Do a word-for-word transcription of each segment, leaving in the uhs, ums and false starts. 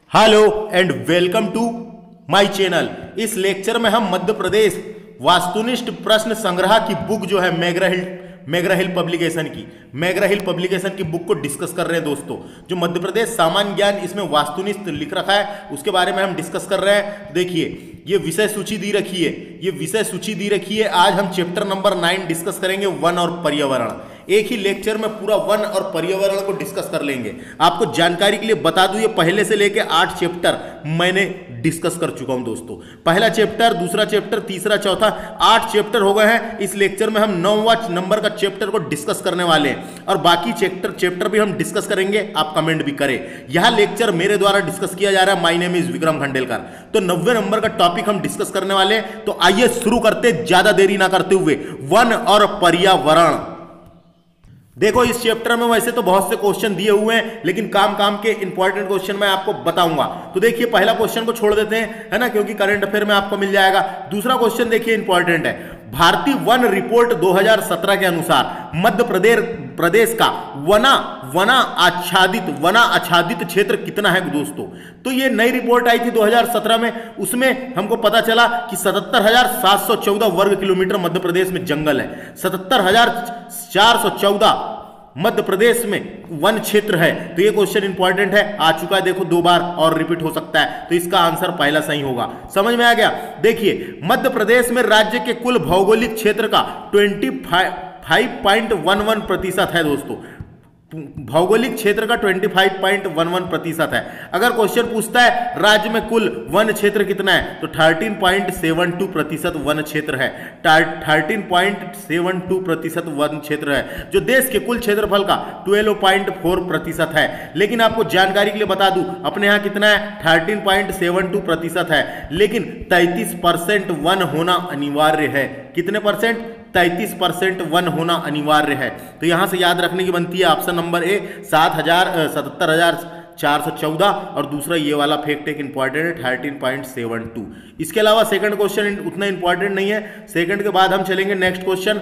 Hello and welcome to my channel. इस lecture में हम मध्य प्रदेश वास्तुनिष्ठ प्रश्न संग्रह की बुक जो है McGraw Hill McGraw Hill publication की मैग्रा हिल पब्लिकेशन की बुक को डिस्कस कर रहे हैं दोस्तों। जो मध्य प्रदेश सामान्य ज्ञान इसमें वास्तुनिष्ठ लिख रखा है उसके बारे में हम डिस्कस कर रहे हैं। देखिए ये विषय सूची दी रखी है ये विषय सूची दी रखी है। आज हम चैप्टर नंबर नाइन डिस्कस करेंगे, वन और पर्यावरण। एक ही लेक्चर में पूरा वन और पर्यावरण को डिस्कस कर लेंगे। आपको जानकारी के लिए बता दूं, ये पहले से लेके आठ चैप्टर मैंने डिस्कस कर चुका हूं दोस्तों। पहला चैप्टर, दूसरा चैप्टर, तीसरा, चौथा, आठ चैप्टर हो गए हैं। इस लेक्चर में हम नौवां नंबर का चैप्टर को डिस्कस करने वाले हैं और बाकी चैप्टर चैप्टर भी हम डिस्कस करेंगे। आप कमेंट भी करें। यह लेक्चर मेरे द्वारा डिस्कस किया जा रहा है। My name is Vikram Khandelkar. तो नब्बे नंबर का टॉपिक हम डिस्कस करने वाले हैं। तो आइए शुरू करते, ज्यादा देरी ना करते हुए। वन और पर्यावरण। देखो इस चैप्टर में वैसे तो बहुत से क्वेश्चन दिए हुए हैं, लेकिन काम काम के इंपॉर्टेंट क्वेश्चन मैं आपको बताऊंगा। तो देखिए पहला क्वेश्चन को छोड़ देते हैं, है ना, क्योंकि करंट अफेयर में आपको मिल जाएगा। दूसरा क्वेश्चन देखिए इंपॉर्टेंट है। भारतीय वन रिपोर्ट दो हज़ार सत्रह के अनुसार मध्य प्रदेश प्रदेश का वना वना आच्छादित वना आच्छादित क्षेत्र कितना है दोस्तों। तो ये नई रिपोर्ट आई थी दो हज़ार सत्रह में। उसमें हमको पता चला कि सतहत्तर हजार सात सौ चौदह वर्ग किलोमीटर मध्य प्रदेश में जंगल है। सतहत्तर हजार चार सौ चौदह मध्य प्रदेश में वन क्षेत्र है। तो ये क्वेश्चन इंपॉर्टेंट है, आ चुका है। देखो दो बार और रिपीट हो सकता है, तो इसका आंसर पहला सही होगा। समझ में आ गया। देखिए मध्य प्रदेश में राज्य के कुल भौगोलिक क्षेत्र का पच्चीस पॉइंट इलेवन प्रतिशत है दोस्तों। भौगोलिक क्षेत्र का पच्चीस पॉइंट इलेवन प्रतिशत है। अगर क्वेश्चन पूछता है राज्य में कुल वन क्षेत्र कितना है, तो तेरह पॉइंट सात दो प्रतिशत वन क्षेत्र है। तेरह पॉइंट सात दो प्रतिशत वन क्षेत्र है, जो देश के कुल क्षेत्रफल का बारह पॉइंट चार प्रतिशत है। लेकिन आपको जानकारी के लिए बता दूं, अपने यहाँ कितना है, तेरह पॉइंट सात दो प्रतिशत है, लेकिन तैंतीस परसेंट वन होना अनिवार्य है। कितने परसेंट? तैंतीस परसेंट वन होना अनिवार्य है। तो यहां से याद रखने की बनती है ऑप्शन नंबर ए, सात हजार सतहत्तर हजार चार सौ चौदह, और दूसरा ये वाला फैक्ट एक इंपॉर्टेंट है, थर्टीन पॉइंट सेवन टू। इसके अलावा सेकंड क्वेश्चन उतना इंपॉर्टेंट नहीं है। सेकंड के बाद हम चलेंगे नेक्स्ट क्वेश्चन।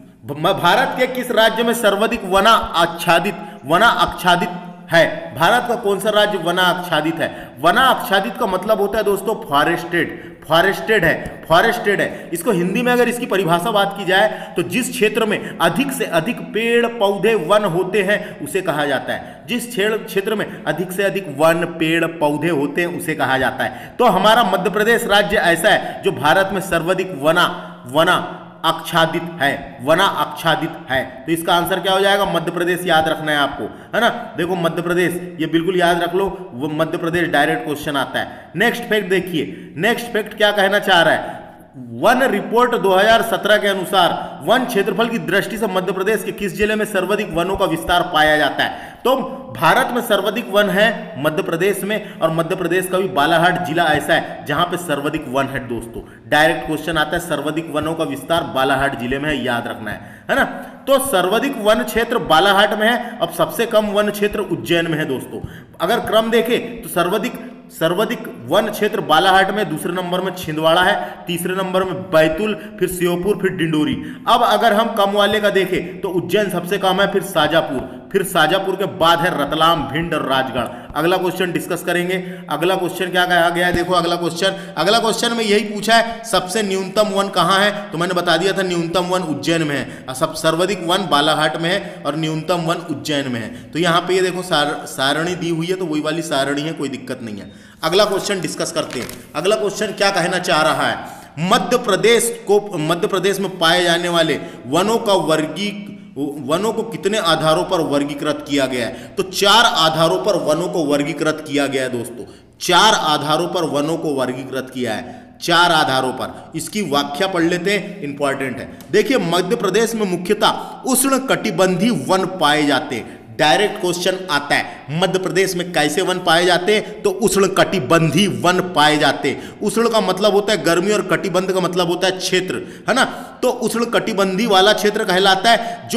भारत के किस राज्य में सर्वाधिक वना आच्छादित वना आच्छादित है? भारत का कौन सा राज्य वना आच्छादित है? वना आच्छादित का मतलब होता है दोस्तों फॉरेस्टेड। फॉरेस्टेड है फॉरेस्टेड है इसको हिंदी में अगर इसकी परिभाषा बात की जाए तो जिस क्षेत्र में अधिक से अधिक पेड़ पौधे वन होते हैं उसे कहा जाता है। जिस क्षेत्र में अधिक से अधिक वन पेड़ पौधे होते हैं उसे कहा जाता है। तो हमारा मध्य प्रदेश राज्य ऐसा है जो भारत में सर्वाधिक वना वना आच्छादित है वना आच्छादित है। तो इसका आंसर क्या हो जाएगा? मध्य प्रदेश याद रखना है आपको, है ना। देखो मध्य प्रदेश ये बिल्कुल याद रख लो, वो मध्य प्रदेश डायरेक्ट क्वेश्चन आता है। नेक्स्ट फैक्ट देखिए, नेक्स्ट फैक्ट क्या कहना चाह रहा है। वन रिपोर्ट दो हज़ार सत्रह के अनुसार वन क्षेत्रफल की दृष्टि से मध्य प्रदेश के किस जिले में सर्वाधिक वनों का विस्तार पाया जाता है? तो भारत में सर्वाधिक वन है मध्य प्रदेश में, और मध्य प्रदेश का भी बालाघाट जिला ऐसा है जहां पे सर्वाधिक वन है दोस्तों। डायरेक्ट क्वेश्चन आता है, सर्वाधिक वनों का विस्तार बालाघाट जिले में है, याद रखना है, है ना। तो सर्वाधिक वन क्षेत्र बालाघाट में है। अब सबसे कम वन क्षेत्र उज्जैन में है दोस्तों। अगर क्रम देखें तो सर्वाधिक सर्वाधिक वन क्षेत्र बालाघाट में, दूसरे नंबर में छिंदवाड़ा है, तीसरे नंबर में बैतूल, फिर श्योपुर, फिर डिंडोरी। अब अगर हम कम वाले का देखें तो उज्जैन सबसे कम है, फिर शाजापुर, फिर शाजापुर के बाद है रतलाम, भिंड और राजगढ़। अगला क्वेश्चन डिस्कस करेंगे। अगला क्वेश्चन क्या कहा गया है? देखो अगला क्वेश्चन अगला क्वेश्चन में यही पूछा है सबसे न्यूनतम वन कहाँ है। तो मैंने बता दिया था न्यूनतम वन उज्जैन में है, सब सर्वाधिक वन बालाघाट में है और न्यूनतम वन उज्जैन में है। तो यहाँ पे ये देखो सार, सारणी दी हुई है, तो वही वाली सारणी है, कोई दिक्कत नहीं है। अगला क्वेश्चन डिस्कस करते हैं। अगला क्वेश्चन क्या कहना चाह रहा है? मध्य प्रदेश को मध्य प्रदेश में पाए जाने वाले वनों का वर्गी वनों को कितने आधारों पर वर्गीकृत किया गया है? तो चार आधारों पर वनों को वर्गीकृत किया गया है दोस्तों। चार आधारों पर वनों को वर्गीकृत किया है, चार आधारों पर। इसकी व्याख्या पढ़ लेते हैं, इंपॉर्टेंट है। देखिए मध्य प्रदेश में मुख्यतः उष्ण कटिबंधीय वन पाए जाते हैं। डायरेक्ट क्वेश्चन आता है, मध्य प्रदेश में कैसे वन पाए जाते हैं? तो उष्ण कटिबंधीय वन पाए जाते हैं। उष्ण का मतलब होता है गर्मी और कटिबंध का मतलब होता है क्षेत्र, है ना। तो उष्ण कटिबंधीय वाला क्षेत्र कहलाता है जो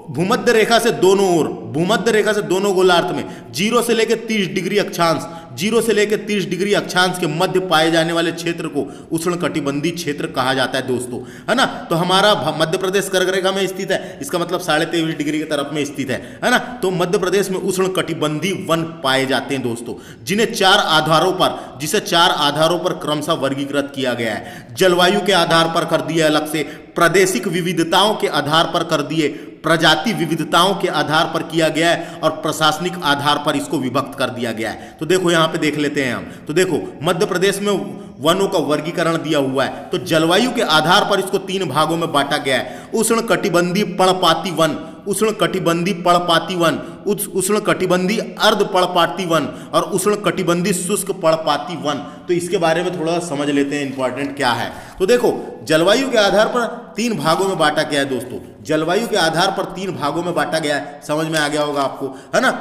भूमध्य रेखा से दोनों ओर, भूमध्य रेखा से दोनों गोलार्ध में जीरो से लेकर तीस डिग्री अक्षांश, जीरो से लेकर तीस डिग्री अक्षांश के मध्य पाए जाने वाले क्षेत्र को उष्णकटिबंधीय क्षेत्र कहा जाता है दोस्तों, है ना। तो हमारा मध्य प्रदेश कर्क रेखा में स्थित है, इसका मतलब साढ़े तेईस डिग्री की तरफ में स्थित है, है ना। तो मध्य प्रदेश में उष्णकटिबंधीय वन पाए जाते हैं दोस्तों, जिन्हें चार आधारों पर, जिसे चार आधारों पर क्रमशः वर्गीकृत किया गया है। जलवायु के आधार पर कर दिया अलग से, प्रादेशिक विविधताओं के आधार पर कर दिए, प्रजाति विविधताओं के आधार पर किया गया है, और प्रशासनिक आधार पर इसको विभक्त कर दिया गया है। तो देखो यहाँ पे देख लेते हैं हम, तो देखो मध्य प्रदेश में वनों का वर्गीकरण दिया हुआ है। तो जलवायु के आधार पर इसको तीन भागों में बांटा गया है। उष्णकटिबंधीय पर्णपाती वन, उष्णकटिबंधीय पर्णपाती वन, उष्णकटिबंधीय अर्ध पर्णपाती वन और उष्णकटिबंधीय शुष्क पर्णपाती वन। तो इसके बारे में थोड़ा समझ लेते हैं इंपॉर्टेंट क्या है। तो देखो जलवायु के आधार पर तीन भागों में बांटा गया है दोस्तों, जलवायु के आधार पर तीन भागों में बांटा गया है, समझ में आ गया होगा आपको, है ना।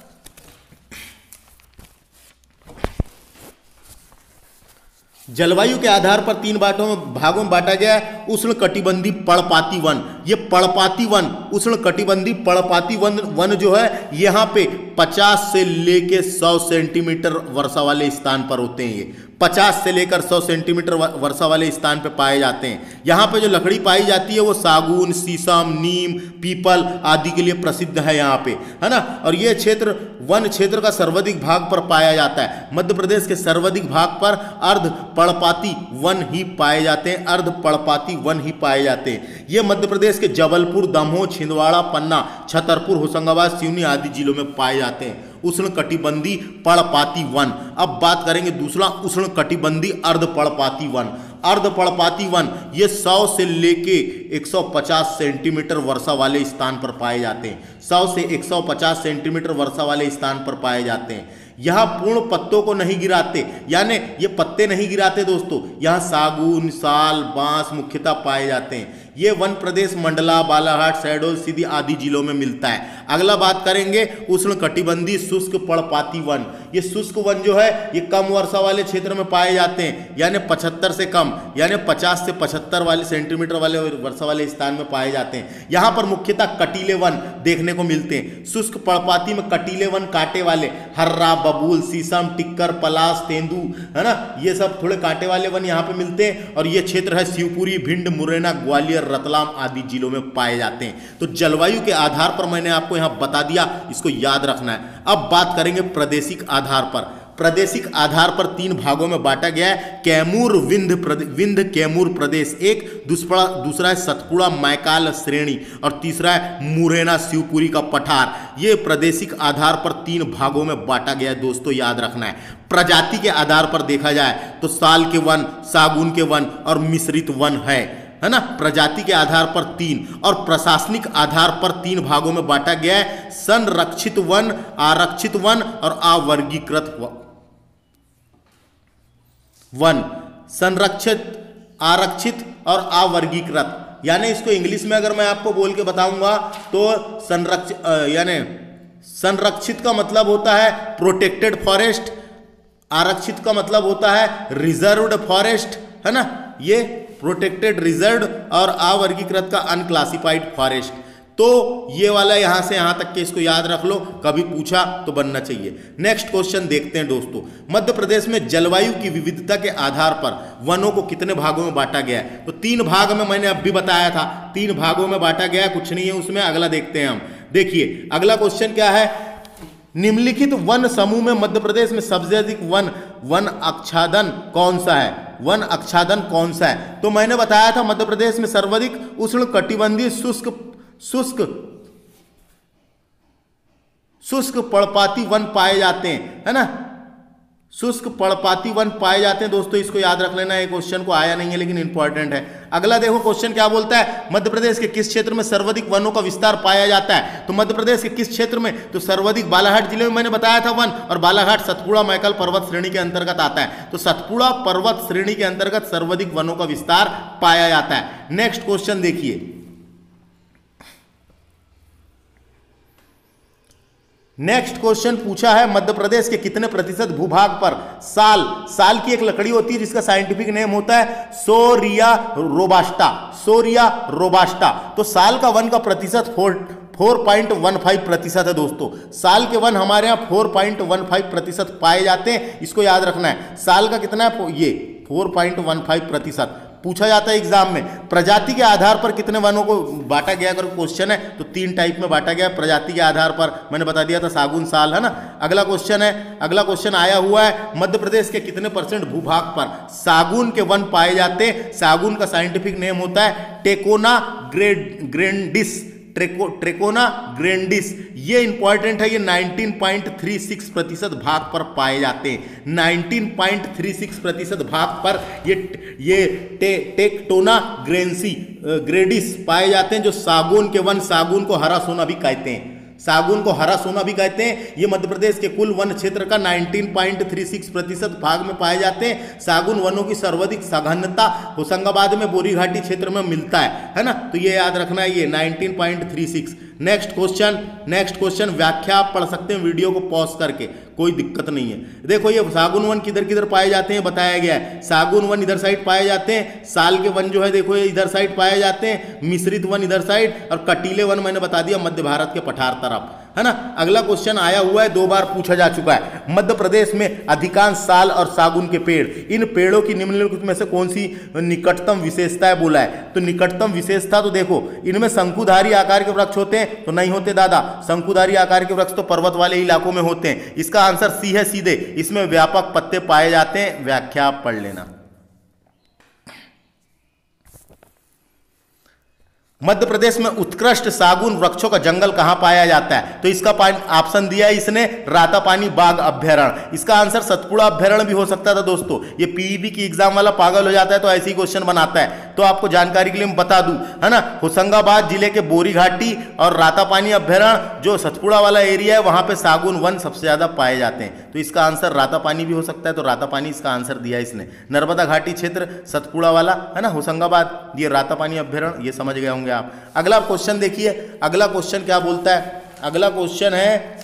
जलवायु के आधार पर तीन बाटों में भागों में बांटा गया है। उष्णकटिबंधीय पर्णपाती वन, ये पर्णपाती वन, उष्णकटिबंधीय पर्णपाती वन वन जो है यहाँ पे पचास से लेके सौ सेंटीमीटर वर्षा वाले स्थान पर होते हैं। ये पचास से लेकर सौ सेंटीमीटर वर्षा वाले स्थान पे पाए जाते हैं। यहाँ पे जो लकड़ी पाई जाती है वो सागून, शीशम, नीम, पीपल आदि के लिए प्रसिद्ध है यहाँ पे, है ना। और ये क्षेत्र वन क्षेत्र का सर्वाधिक भाग पर पाया जाता है। मध्य प्रदेश के सर्वाधिक भाग पर अर्ध पर्णपाती वन ही पाए जाते हैं, अर्ध पर्णपाती वन ही पाए जाते हैं। ये मध्य प्रदेश के जबलपुर, दमोह, छिंदवाड़ा, पन्ना, छतरपुर, होशंगाबाद, सिवनी आदि जिलों में पाए जाते हैं उष्णकटिबंधीय पर्णपाती वन। अब बात करेंगे दूसरा उष्णकटिबंधीय अर्ध पर्णपाती वन। अर्ध पर्णपाती वन ये सौ से लेके एक सौ पचास सेंटीमीटर वर्षा वाले स्थान पर पाए जाते हैं, सौ से एक सौ पचास सेंटीमीटर वर्षा वाले स्थान पर पाए जाते हैं। यहाँ पूर्ण पत्तों को नहीं गिराते, यानी ये पत्ते नहीं गिराते दोस्तों। यहाँ सागून, साल, बांस मुख्यतः पाए जाते हैं। ये वन प्रदेश मंडला, बालाघाट, शहडोल, सीधी आदि जिलों में मिलता है। अगला बात करेंगे उष्णकटिबंधीय शुष्क पर्णपाती वन। ये शुष्क वन जो है ये कम वर्षा वाले क्षेत्र में पाए जाते हैं, यानी पचहत्तर से कम, यानी पचास से पचहत्तर वाले सेंटीमीटर वाले वर्षा वाले स्थान में पाए जाते हैं। यहाँ पर मुख्यतः कटीले वन देखने को मिलते हैं। शुष्क पर्णपाती में कटीले वन कांटे वाले, हर्रा, बबूल, शीशम, टिक्कर, पलाश, तेंदू, है ना, ये सब थोड़े कांटे वाले वन यहाँ पे मिलते हैं। और ये क्षेत्र है शिवपुरी, भिंड, मुरैना, ग्वालियर, रतलाम आदि जिलों में पाए जाते हैं। तो जलवायु के आधार पर मैंने आपको यहां बता दिया, इसको याद रखना है। अब बात करेंगे प्रादेशिक आधार पर। प्रादेशिक आधार पर तीन भागों में बांटा गया है। कैमूर विंध्य विंध्य कैमूर प्रदेश एक, दूसरा दूसरा है सतपुड़ा मैकाल श्रेणी और तीसरा है मुरैना शिवपुरी का पठार। ये प्रादेशिक आधार पर तीन भागों में बांटा गया है दोस्तों, याद रखना है। प्रजाति के आधार पर देखा जाए तो साल के वन, सागुन के वन और मिश्रित वन है, है ना। प्रजाति के आधार पर तीन और प्रशासनिक आधार पर तीन भागों में बांटा गया है। संरक्षित वन, आरक्षित वन और अवर्गीकृत वन। संरक्षित, आरक्षित और अवर्गीकृत, यानी इसको इंग्लिश में अगर मैं आपको बोल के बताऊंगा तो संरक्षित यानी संरक्षित का मतलब होता है प्रोटेक्टेड फॉरेस्ट, आरक्षित का मतलब होता है रिजर्व्ड फॉरेस्ट, है ना। ये प्रोटेक्टेड, रिजर्व्ड और अवर्गीकृत का अनक्लासिफाइड फॉरेस्ट। तो ये वाला यहां से यहां तक के इसको याद रख लो, कभी पूछा तो बनना चाहिए। नेक्स्ट क्वेश्चन देखते हैं दोस्तों। मध्य प्रदेश में जलवायु की विविधता के आधार पर वनों को कितने भागों में बांटा गया है? तो तीन भाग में मैंने अब भी बताया था, तीन भागों में बांटा गया, कुछ नहीं है उसमें। अगला देखते हैं हम। देखिए अगला क्वेश्चन क्या है, निम्नलिखित वन समूह में मध्य प्रदेश में सबसे अधिक वन वन आच्छादन कौन सा है? वन आच्छादन कौन सा है? तो मैंने बताया था मध्य प्रदेश में सर्वाधिक उष्णकटिबंधीय शुष्क शुष्क शुष्क पर्णपाती वन पाए जाते हैं, है ना। शुष्क पर्णपाती वन पाए जाते हैं दोस्तों, इसको याद रख लेना। ये क्वेश्चन को आया नहीं है लेकिन इंपॉर्टेंट है। अगला देखो क्वेश्चन क्या बोलता है, मध्य प्रदेश के किस क्षेत्र में सर्वाधिक वनों का विस्तार पाया जाता है? तो मध्य प्रदेश के किस क्षेत्र में? तो सर्वाधिक बालाघाट जिले में मैंने बताया था वन, और बालाघाट सतपुड़ा मैकल पर्वत श्रेणी के अंतर्गत आता है। तो सतपुड़ा पर्वत श्रेणी के अंतर्गत सर्वाधिक वनों का विस्तार पाया जाता है। नेक्स्ट क्वेश्चन देखिए, नेक्स्ट क्वेश्चन पूछा है मध्य प्रदेश के कितने प्रतिशत भूभाग पर साल साल की एक लकड़ी होती है जिसका साइंटिफिक नेम होता है सोरिया रोबास्टा, सोरिया रोबास्टा। तो साल का वन का प्रतिशत फोर पॉइंट वन फाइव प्रतिशत है दोस्तों। साल के वन हमारे यहाँ फोर पॉइंट वन फाइव प्रतिशत पाए जाते हैं, इसको याद रखना है। साल का कितना है? ये फोर पॉइंट वन फाइव प्रतिशत पूछा जाता है एग्जाम में। प्रजाति के आधार पर कितने वनों को बांटा गया अगर क्वेश्चन है तो तीन टाइप में बांटा गया प्रजाति के आधार पर, मैंने बता दिया था सागुन साल, है ना। अगला क्वेश्चन है, अगला क्वेश्चन आया हुआ है, मध्य प्रदेश के कितने परसेंट भूभाग पर सागुन के वन पाए जाते हैं? सागुन का साइंटिफिक नेम होता है टेकोना ग्रेड ग्रेंडिस ट्रेको ट्रेकोना ग्रेंडिस। ये इंपॉर्टेंट है, ये नाइनटीन पॉइंट थ्री सिक्स प्रतिशत भाग पर पाए जाते हैं। नाइनटीन पॉइंट थ्री सिक्स प्रतिशत भाग पर ये ये टे, टेक्टोना ग्रेंसी ग्रेडिस पाए जाते हैं, जो सागौन के वन, सागौन को हरा सोना भी कहते हैं, सागौन को हरा सोना भी कहते हैं। ये मध्य प्रदेश के कुल वन क्षेत्र का नाइनटीन पॉइंट थ्री सिक्स प्रतिशत भाग में पाए जाते हैं। सागौन वनों की सर्वाधिक सघनता होशंगाबाद में बोरी घाटी क्षेत्र में मिलता है, है ना। तो ये याद रखना है, ये nineteen point three six. Next question, next question व्याख्या आप पढ़ सकते हैं वीडियो को पॉज करके, कोई दिक्कत नहीं है। देखो ये सागौन वन किधर किधर पाए जाते हैं बताया गया है। सागौन वन इधर साइड पाए जाते हैं, साल के वन जो है देखो ये इधर साइड पाए जाते हैं, मिश्रित वन इधर साइड, और कटीले वन मैंने बता दिया मध्य भारत के पठार तरफ, है ना। अगला क्वेश्चन आया हुआ है, दो बार पूछा जा चुका है। मध्य प्रदेश में अधिकांश साल और सागौन के पेड़, इन पेड़ों की निम्नलिखित में से कौन सी निकटतम विशेषताएं बोला है? तो निकटतम विशेषता तो देखो, इनमें शंकुधारी आकार के वृक्ष होते हैं तो नहीं होते दादा, शंकुधारी आकार के वृक्ष तो पर्वत वाले इलाकों में होते हैं। इसका आंसर सी है सीधे, इसमें व्यापक पत्ते पाए जाते हैं। व्याख्या पढ़ लेना। मध्य प्रदेश में उत्कृष्ट सागौन वृक्षों का जंगल कहां पाया जाता है? तो इसका ऑप्शन दिया है इसने, रातापानी बाग अभ्यारण्य। इसका आंसर सतपुड़ा अभ्यारण्य भी हो सकता था दोस्तों। ये पीईबी की एग्जाम वाला पागल हो जाता है तो ऐसे ही क्वेश्चन बनाता है, तो आपको जानकारी के लिए मैं बता दूं, है ना। होशंगाबाद जिले के बोरी घाटी और रातापानी अभ्यारण्य जो सतपुड़ा वाला एरिया है, वहां पे सागौन वन सबसे ज्यादा पाए जाते हैं। तो इसका आंसर रातापानी भी हो सकता है, तो रातापानी इसका आंसर दिया है इसने। नर्मदा घाटी क्षेत्र सतपुड़ा वाला, है ना, होशंगाबाद, ये रातापानी अभ्यारण्य, ये समझ गए होंगे आप। अगला क्वेश्चन देखिए, अगला क्वेश्चन क्या बोलता है? अगला क्वेश्चन है,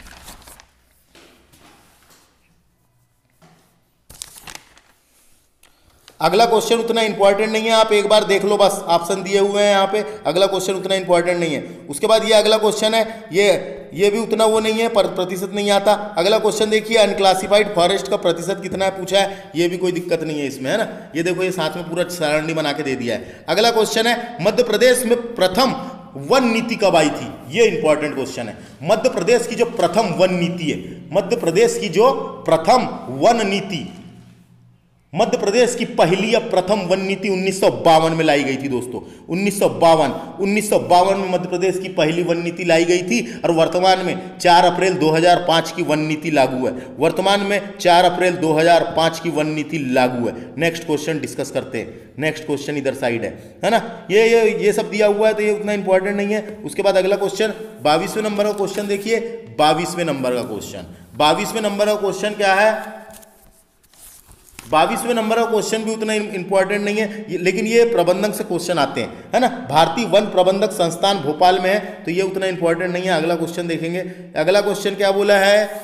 अगला क्वेश्चन उतना इंपॉर्टेंट नहीं है, आप एक बार देख लो बस, ऑप्शन दिए हुए हैं यहाँ पे। अगला क्वेश्चन उतना इंपॉर्टेंट नहीं है। उसके बाद ये अगला क्वेश्चन है, ये ये भी उतना वो नहीं है, पर प्रतिशत नहीं आता। अगला क्वेश्चन देखिए, अनक्लासिफाइड फॉरेस्ट का प्रतिशत कितना है पूछा है, ये भी कोई दिक्कत नहीं है इसमें, है ना। ये देखो ये साथ में पूरा सारणी बना के दे दिया है। अगला क्वेश्चन है, मध्य प्रदेश में प्रथम वन नीति कब आई थी? ये इंपॉर्टेंट क्वेश्चन है। मध्य प्रदेश की जो प्रथम वन नीति है, मध्य प्रदेश की जो प्रथम वन नीति, मध्य प्रदेश की पहली या प्रथम वन नीति उन्नीस सौ बावन में लाई गई थी दोस्तों। उन्नीस सौ बावन उन्नीस सौ बावन में मध्य प्रदेश की पहली वन नीति लाई गई थी, और वर्तमान में चार अप्रैल दो हज़ार पाँच की वन नीति लागू है। वर्तमान में चार अप्रैल दो हज़ार पाँच की वन नीति लागू है। नेक्स्ट क्वेश्चन डिस्कस करते हैं। नेक्स्ट क्वेश्चन इधर साइड है, है ना। ये ये ये सब दिया हुआ है तो ये उतना इंपॉर्टेंट नहीं है। उसके बाद अगला क्वेश्चन बाईसवें नंबर का क्वेश्चन देखिए, बाईसवें नंबर का क्वेश्चन, बाईसवें नंबर का क्वेश्चन क्या है? बाईसवें नंबर का क्वेश्चन भी उतना इंपॉर्टेंट नहीं है, लेकिन ये प्रबंधक से क्वेश्चन आते हैं, है ना। भारतीय वन प्रबंधक संस्थान भोपाल में है, तो ये उतना इंपॉर्टेंट नहीं है। अगला क्वेश्चन देखेंगे। अगला क्वेश्चन क्या बोला है?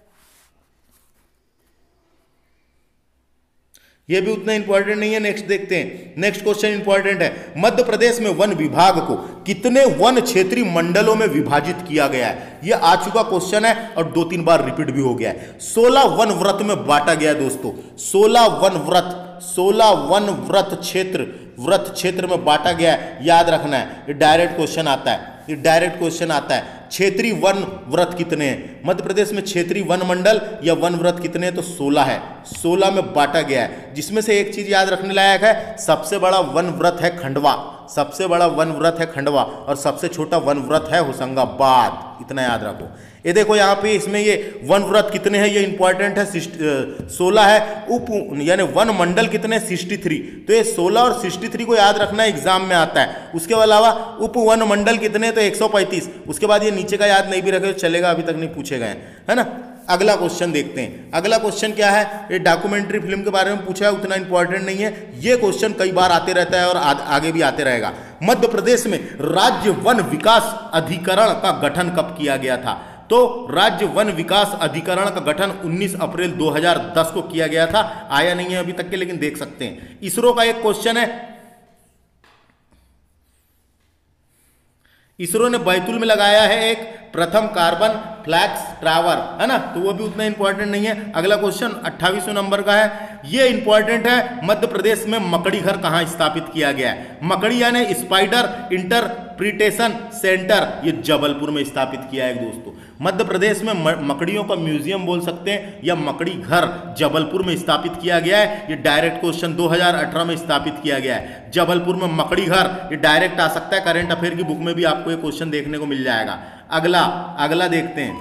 ये भी उतना इंपॉर्टेंट नहीं है। नेक्स्ट देखते हैं। नेक्स्ट क्वेश्चन इंपॉर्टेंट है, मध्य प्रदेश में वन विभाग को कितने वन क्षेत्रीय मंडलों में विभाजित किया गया है? ये आ चुका क्वेश्चन है और दो तीन बार रिपीट भी हो गया है। सोलह वन व्रत में बांटा गया है दोस्तों। सोलह वन व्रत, सोलह वन व्रत क्षेत्र, व्रत क्षेत्र में बांटा गया है, याद रखना है। ये डायरेक्ट क्वेश्चन आता है, ये डायरेक्ट क्वेश्चन आता है। क्षेत्रीय वन व्रत कितने हैं मध्य प्रदेश में? क्षेत्रीय वन मंडल या वन व्रत कितने हैं? तो सोलह है, सोलह में बांटा गया है। जिसमें से एक चीज याद रखने लायक है, सबसे बड़ा वन व्रत है खंडवा, सबसे बड़ा वन व्रत है खंडवा, और सबसे छोटा वन व्रत है होशंगाबाद। इतना याद रखो। ये देखो यहाँ पे इसमें ये वन व्रत कितने हैं, ये इंपॉर्टेंट है, सोलह है। उप यानी वन मंडल कितने? Sixty three. तो ये सोलह और सिक्सटी थ्री को याद रखना, एग्जाम में आता है। उसके अलावा उप वन मंडल कितने? तो एक सौ पैंतीस। उसके बाद ये नीचे का याद नहीं भी रखे तो चलेगा, अभी तक नहीं पूछे गए, है ना। अगला क्वेश्चन देखते हैं। अगला क्वेश्चन क्या है? ये डॉक्यूमेंट्री फिल्म के बारे में पूछा है, उतना इंपॉर्टेंट नहीं है। ये क्वेश्चन कई बार आते रहता है और आ, आगे भी आते रहेगा। मध्य प्रदेश में राज्य वन विकास अधिकरण का गठन कब किया गया था? तो राज्य वन विकास अधिकरण का गठन उन्नीस अप्रैल दो हज़ार दस को किया गया था। आया नहीं है अभी तक के, लेकिन देख सकते हैं। इसरो का एक क्वेश्चन है, इसरो ने बैतूल में लगाया है एक प्रथम कार्बन फ्लैक्स टावर, है ना, तो वो भी उतना इंपॉर्टेंट नहीं है। अगला क्वेश्चन अट्ठाईसवें नंबर का है, ये इंपॉर्टेंट है, मध्य प्रदेश में मकड़ी घर कहाँ स्थापित किया गया है? मकड़ी यानी स्पाइडर इंटरप्रिटेशन सेंटर, ये जबलपुर में स्थापित किया है दोस्तों। मध्य प्रदेश में मकड़ियों का म्यूजियम बोल सकते हैं या मकड़ी घर जबलपुर में स्थापित किया गया है। ये डायरेक्ट क्वेश्चन दो हज़ार अठारह में स्थापित किया गया है जबलपुर में मकड़ी घर, ये डायरेक्ट आ सकता है, करंट अफेयर की बुक में भी आपको ये क्वेश्चन देखने को मिल जाएगा। अगला अगला देखते हैं,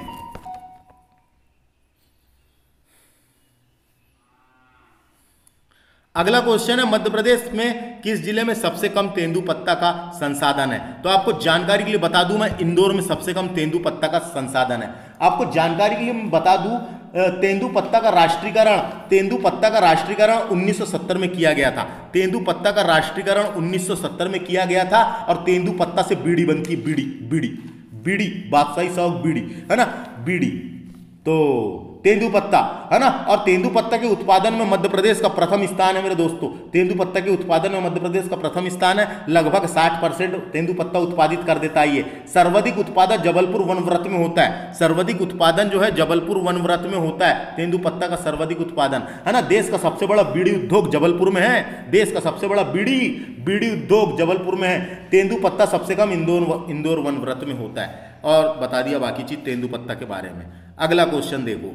अगला क्वेश्चन है, मध्य प्रदेश में किस जिले में सबसे कम तेंदुपत्ता का संसाधन है? तो आपको जानकारी के लिए बता दूं मैं, इंदौर में सबसे कम तेंदुपत्ता का संसाधन है। आपको जानकारी के लिए मैं बता दूं, तेंदुपत्ता का राष्ट्रीयकरण तेंदुपत्ता का राष्ट्रीयकरण उन्नीस सौ सत्तर में किया गया था। तेंदुपत्ता का राष्ट्रीयकरण उन्नीस सौ सत्तर में किया गया था और तेंदुपत्ता से बीड़ी बनती है, बीड़ी बीड़ी बीड़ी बादशाही शौक बीड़ी, है ना, बीड़ी, तो तेंदुपत्ता, है ना। और तेंदुपत्ता के उत्पादन में मध्य प्रदेश का प्रथम स्थान है मेरे दोस्तों। तेंदुपत्ता के उत्पादन में मध्य प्रदेश का प्रथम स्थान है, लगभग साठ परसेंट तेंदुपत्ता उत्पादित कर देता है ये। सर्वाधिक उत्पादन जबलपुर वनव्रत में होता है, सर्वाधिक उत्पादन जो है जबलपुर वनव्रत में होता है, तेंदुपत्ता का सर्वाधिक उत्पादन, है ना। देश का सबसे बड़ा बीड़ी उद्योग जबलपुर में है, देश का सबसे बड़ा बीड़ी बीड़ी उद्योग जबलपुर में है। तेंदुपत्ता सबसे कम इंदौर इंदौर वनव्रत में होता है। और बता दिया बाकी चीज तेंदुपत्ता के बारे में। अगला क्वेश्चन देखो,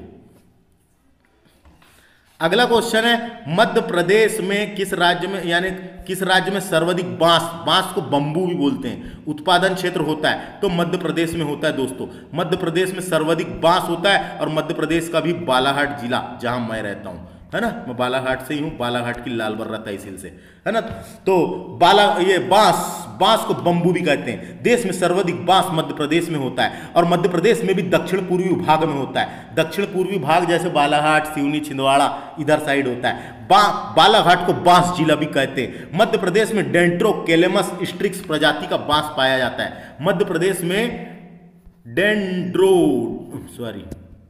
अगला क्वेश्चन है, मध्य प्रदेश में किस राज्य में यानी किस राज्य में सर्वाधिक बांस बांस को बंबू भी बोलते हैं उत्पादन क्षेत्र होता है? तो मध्य प्रदेश में होता है दोस्तों। मध्य प्रदेश में सर्वाधिक बांस होता है और मध्य प्रदेश का भी बालाघाट जिला जहां मैं रहता हूं, है ना, मैं बालाघाट से ही हूँ, बालाघाट की लालबर्रा तहसील से, है ना। तो बाला ये बांस बांस को बंबू भी कहते हैं। देश में सर्वाधिक बांस मध्य प्रदेश में होता है और मध्य प्रदेश में भी दक्षिण पूर्वी भाग में होता है। दक्षिण पूर्वी भाग जैसे बालाघाट, सिवनी, छिंदवाड़ा इधर साइड होता है। बा, बालाघाट को बांस जिला भी कहते हैं। मध्य प्रदेश में डेंड्रोकेलेमस स्ट्रिक्स प्रजाति का बांस पाया जाता है। मध्य प्रदेश में dendro sorry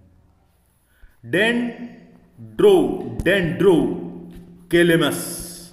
dendro dendrocalamus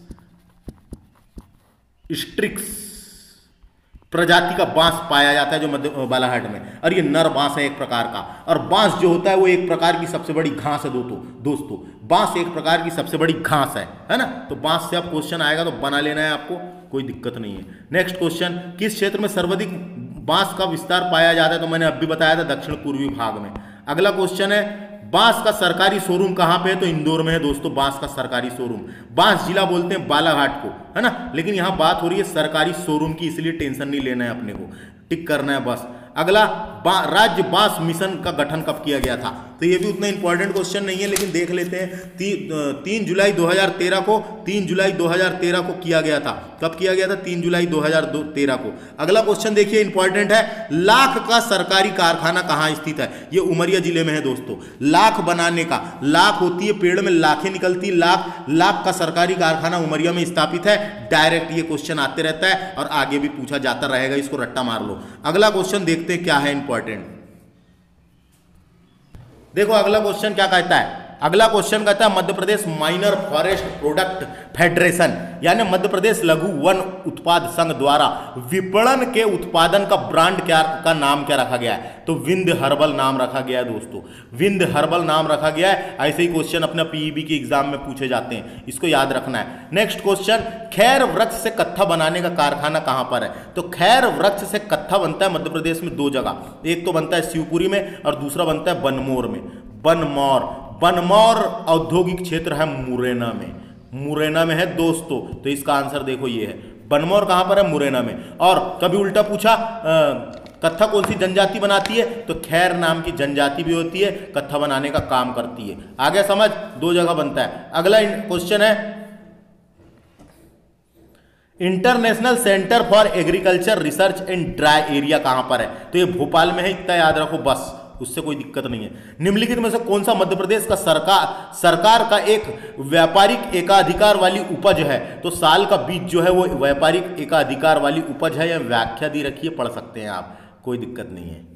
strictus प्रजाति का बांस पाया जाता है जो मध्य बालाघाट में, और ये नर बांस है एक प्रकार का। और बांस जो होता है वो एक प्रकार की सबसे बड़ी घास है दोस्तों दोस्तों बांस एक प्रकार की सबसे बड़ी घास है, है ना। तो बांस से आप क्वेश्चन आएगा तो बना लेना है आपको, कोई दिक्कत नहीं है। नेक्स्ट क्वेश्चन, किस क्षेत्र में सर्वाधिक बांस का विस्तार पाया जाता है? तो मैंने अभी बताया था दक्षिण पूर्वी भाग में। अगला क्वेश्चन है, बांस का सरकारी शोरूम कहां पे है? तो इंदौर में है दोस्तों बांस का सरकारी शोरूम। बांस जिला बोलते हैं बालाघाट को, है ना, लेकिन यहां बात हो रही है सरकारी शोरूम की, इसलिए टेंशन नहीं लेना है अपने को, टिक करना है बस। अगला, राज्य बांस मिशन का गठन कब किया गया था? तो ये भी उतना इंपॉर्टेंट क्वेश्चन नहीं है लेकिन देख लेते हैं। ती, तीन जुलाई दो हज़ार तेरह को तीन जुलाई दो हज़ार तेरह को किया गया था। कब किया गया था? तीन जुलाई दो हज़ार तेरह को। अगला क्वेश्चन देखिए इंपॉर्टेंट है, लाख का सरकारी कारखाना कहाँ स्थित है? ये उमरिया जिले में है दोस्तों। लाख बनाने का, लाख होती है पेड़ में लाखें निकलती, लाख लाख का सरकारी कारखाना उमरिया में स्थापित है। डायरेक्ट ये क्वेश्चन आते रहता है और आगे भी पूछा जाता रहेगा, इसको रट्टा मार लो। अगला क्वेश्चन देखते हैं क्या है इंपॉर्टेंट। देखो अगला क्वेश्चन क्या कहता है, अगला क्वेश्चन कहता है Madhya Pradesh minor forest product federation यानी मध्य प्रदेश लघु वन उत्पाद संघ द्वारा विपणन के उत्पादन का ब्रांड क्या का नाम क्या रखा गया है? तो विंध्य हर्बल नाम रखा गया है दोस्तों, विंध्य हर्बल नाम रखा गया है। ऐसे ही क्वेश्चन अपने पीईबी के एग्जाम में पूछे जाते हैं, इसको याद रखना है। नेक्स्ट क्वेश्चन, खैर वृक्ष से कत्था बनाने का कारखाना कहां पर है? तो खैर वृक्ष से कत्था बनता है मध्य प्रदेश में दो जगह, एक तो बनता है शिवपुरी में और दूसरा बनता है बनमोर में। बनमौर बनमौर औद्योगिक क्षेत्र है मुरैना में, मुरैना में है दोस्तों। तो इसका आंसर देखो ये है, बनमौर कहां पर है? मुरैना में। और कभी उल्टा पूछा कत्था कौन सी जनजाति बनाती है? तो खैर नाम की जनजाति भी होती है, कत्था बनाने का काम करती है। आगे समझ, दो जगह बनता है। अगला क्वेश्चन है, international centre for agriculture research in dry area कहां पर है? तो ये भोपाल में है, इतना याद रखो बस, उससे कोई दिक्कत नहीं है। निम्नलिखित में से कौन सा मध्य प्रदेश का सरकार सरकार का एक व्यापारिक एकाधिकार वाली उपज है? तो साल का बीज जो है वो व्यापारिक एकाधिकार वाली उपज है, या व्याख्या दी रखी है, पढ़ सकते हैं आप, कोई दिक्कत नहीं है।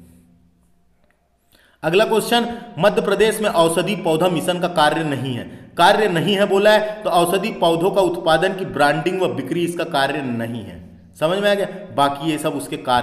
अगला क्वेश्चन, मध्य प्रदेश में औषधि पौधा मिशन का कार्य नहीं है, कार्य नहीं है बोला है, तो औषधि पौधों का उत्पादन की ब्रांडिंग व बिक्री इसका कार्य नहीं है। समझ में आ गया? बाकी ये सब उसके कार्य हैं।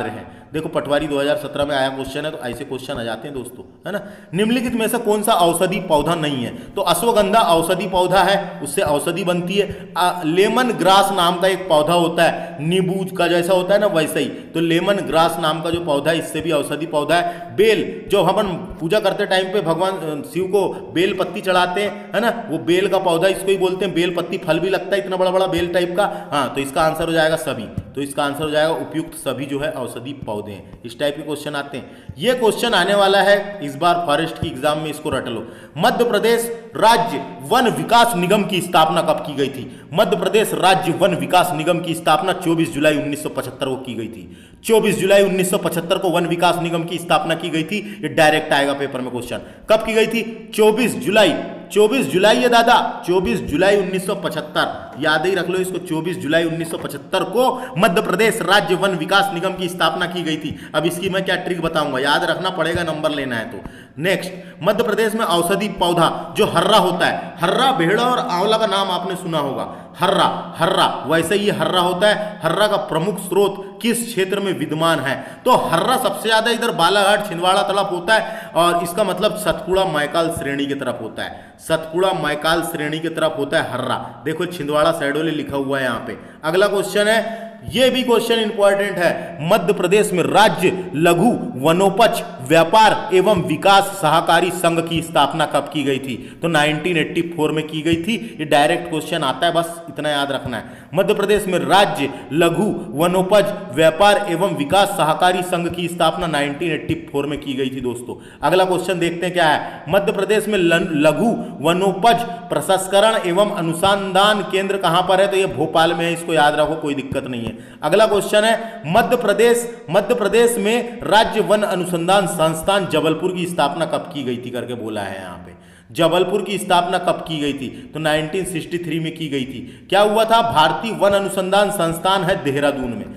देखो पटवारी दो हज़ार सत्रह में आया क्वेश्चन है, तो ऐसे क्वेश्चन आ जाते हैं दोस्तों, है ना। निम्नलिखित में से कौन सा औषधि पौधा नहीं है? तो अश्वगंधा औषधि पौधा है, उससे औषधि बनती है। आ, लेमन ग्रास नाम का एक पौधा होता है, नींबू का जैसा होता है ना वैसे ही, तो लेमन ग्रास नाम का जो पौधा है इससे भी औषधि पौधा है। बेल, जो हम पूजा करते टाइम पे भगवान शिव को बेल पत्ती चढ़ाते हैं, है ना, वो बेल का पौधा इसको ही बोलते हैं। बेल पत्ती, फल भी लगता है इतना बड़ा बड़ा बेल टाइप का। हाँ, तो इसका आंसर हो जाएगा सभी, तो इसका आंसर हो जाएगा उपयुक्त सभी जो है औषधि पौधे हैं। इस टाइप के क्वेश्चन आते हैं। ये क्वेश्चन आने वाला है इस बार फॉरेस्ट की एग्जाम में, इसको रट लो। मध्य प्रदेश राज्य वन विकास निगम की स्थापना कब की गई थी? मध्य प्रदेश राज्य वन विकास निगम की स्थापना चौबीस जुलाई उन्नीस सौ पचहत्तर को की गई थी। चौबीस जुलाई उन्नीस सौ पचहत्तर को वन विकास निगम की स्थापना की गई थी। ये डायरेक्ट आएगा पेपर में क्वेश्चन। कब की गई थी? चौबीस जुलाई, चौबीस जुलाई है दादा, चौबीस जुलाई उन्नीस सौ पचहत्तर, याद ही रख लो इसको। चौबीस जुलाई उन्नीस सौ पचहत्तर को मध्य प्रदेश राज्य वन विकास निगम की स्थापना की गई थी। अब इसकी मैं क्या ट्रिक बताऊंगा, याद रखना पड़ेगा, नंबर लेना है तो। नेक्स्ट, मध्य प्रदेश में औषधि पौधा जो हर्रा होता है, हर्रा, भेड़ा और आंवला का नाम आपने सुना होगा, हर्रा, हर्रा, वैसे ही हर्रा होता है। हर्रा का प्रमुख स्रोत किस क्षेत्र में विद्यमान है? तो हर्रा सबसे ज्यादा इधर बालाघाट छिंदवाड़ा तरफ होता है, और इसका मतलब सतपुड़ा मैकाल श्रेणी की तरफ होता है। सतपुड़ा मैकाल श्रेणी की तरफ होता है हर्रा। देखो छिंदवाड़ा सैडोले लिखा हुआ है यहाँ पे। अगला क्वेश्चन है, ये भी क्वेश्चन इंपॉर्टेंट है। मध्य प्रदेश में राज्य लघु वनोपज व्यापार एवं विकास सहकारी संघ की स्थापना कब की गई थी? तो उन्नीस सौ चौरासी में की गई थी। ये डायरेक्ट क्वेश्चन आता है, बस इतना याद रखना है। मध्य प्रदेश में राज्य लघु वनोपज व्यापार एवं विकास सहकारी संघ की स्थापना उन्नीस सौ चौरासी में की गई थी दोस्तों। अगला क्वेश्चन देखते हैं क्या है। मध्य प्रदेश में लघु वनोपज प्रसंस्करण एवं अनुसंधान केंद्र कहां पर है? तो ये भोपाल में है, इसको याद रखो, कोई दिक्कत नहीं है। अगला क्वेश्चन है, मध्य प्रदेश मध्य प्रदेश में राज्य वन अनुसंधान संस्थान जबलपुर की स्थापना कब की गई थी करके बोला है यहाँ पे। जबलपुर की स्थापना कब की गई थी? तो उन्नीस सौ तिरसठ में की गई थी। क्या हुआ था? भारतीय वन अनुसंधान संस्थान है देहरादून में,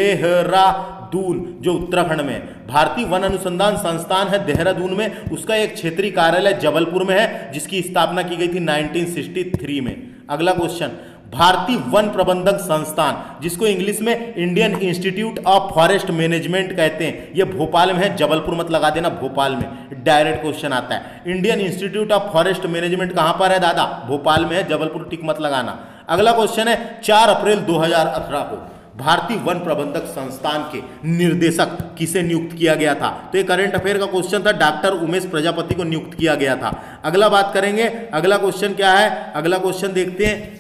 देहरादून जो उत्तराखंड में, भारतीय वन अनुसंधान संस्थान है देहरादून में, उसका एक क्षेत्रीय कार्यालय जबलपुर में है, जिसकी स्थापना की गई थी उन्नीस सौ तिरसठ में। अगला क्वेश्चन, भारतीय वन प्रबंधक संस्थान, जिसको इंग्लिश में Indian institute of forest management कहते हैं, ये भोपाल में है, जबलपुर मत लगा देना, भोपाल में। डायरेक्ट क्वेश्चन आता है, Indian institute of forest management कहां पर है दादा? भोपाल में है, जबलपुर टिक मत लगाना। अगला क्वेश्चन है, चार अप्रैल दो हज़ार अठारह को भारतीय वन प्रबंधक संस्थान के निर्देशक किसे नियुक्त किया गया था? तो ये करंट अफेयर का क्वेश्चन था, डॉक्टर उमेश प्रजापति को नियुक्त किया गया था। अगला बात करेंगे, अगला क्वेश्चन क्या है? अगला क्वेश्चन देखते हैं,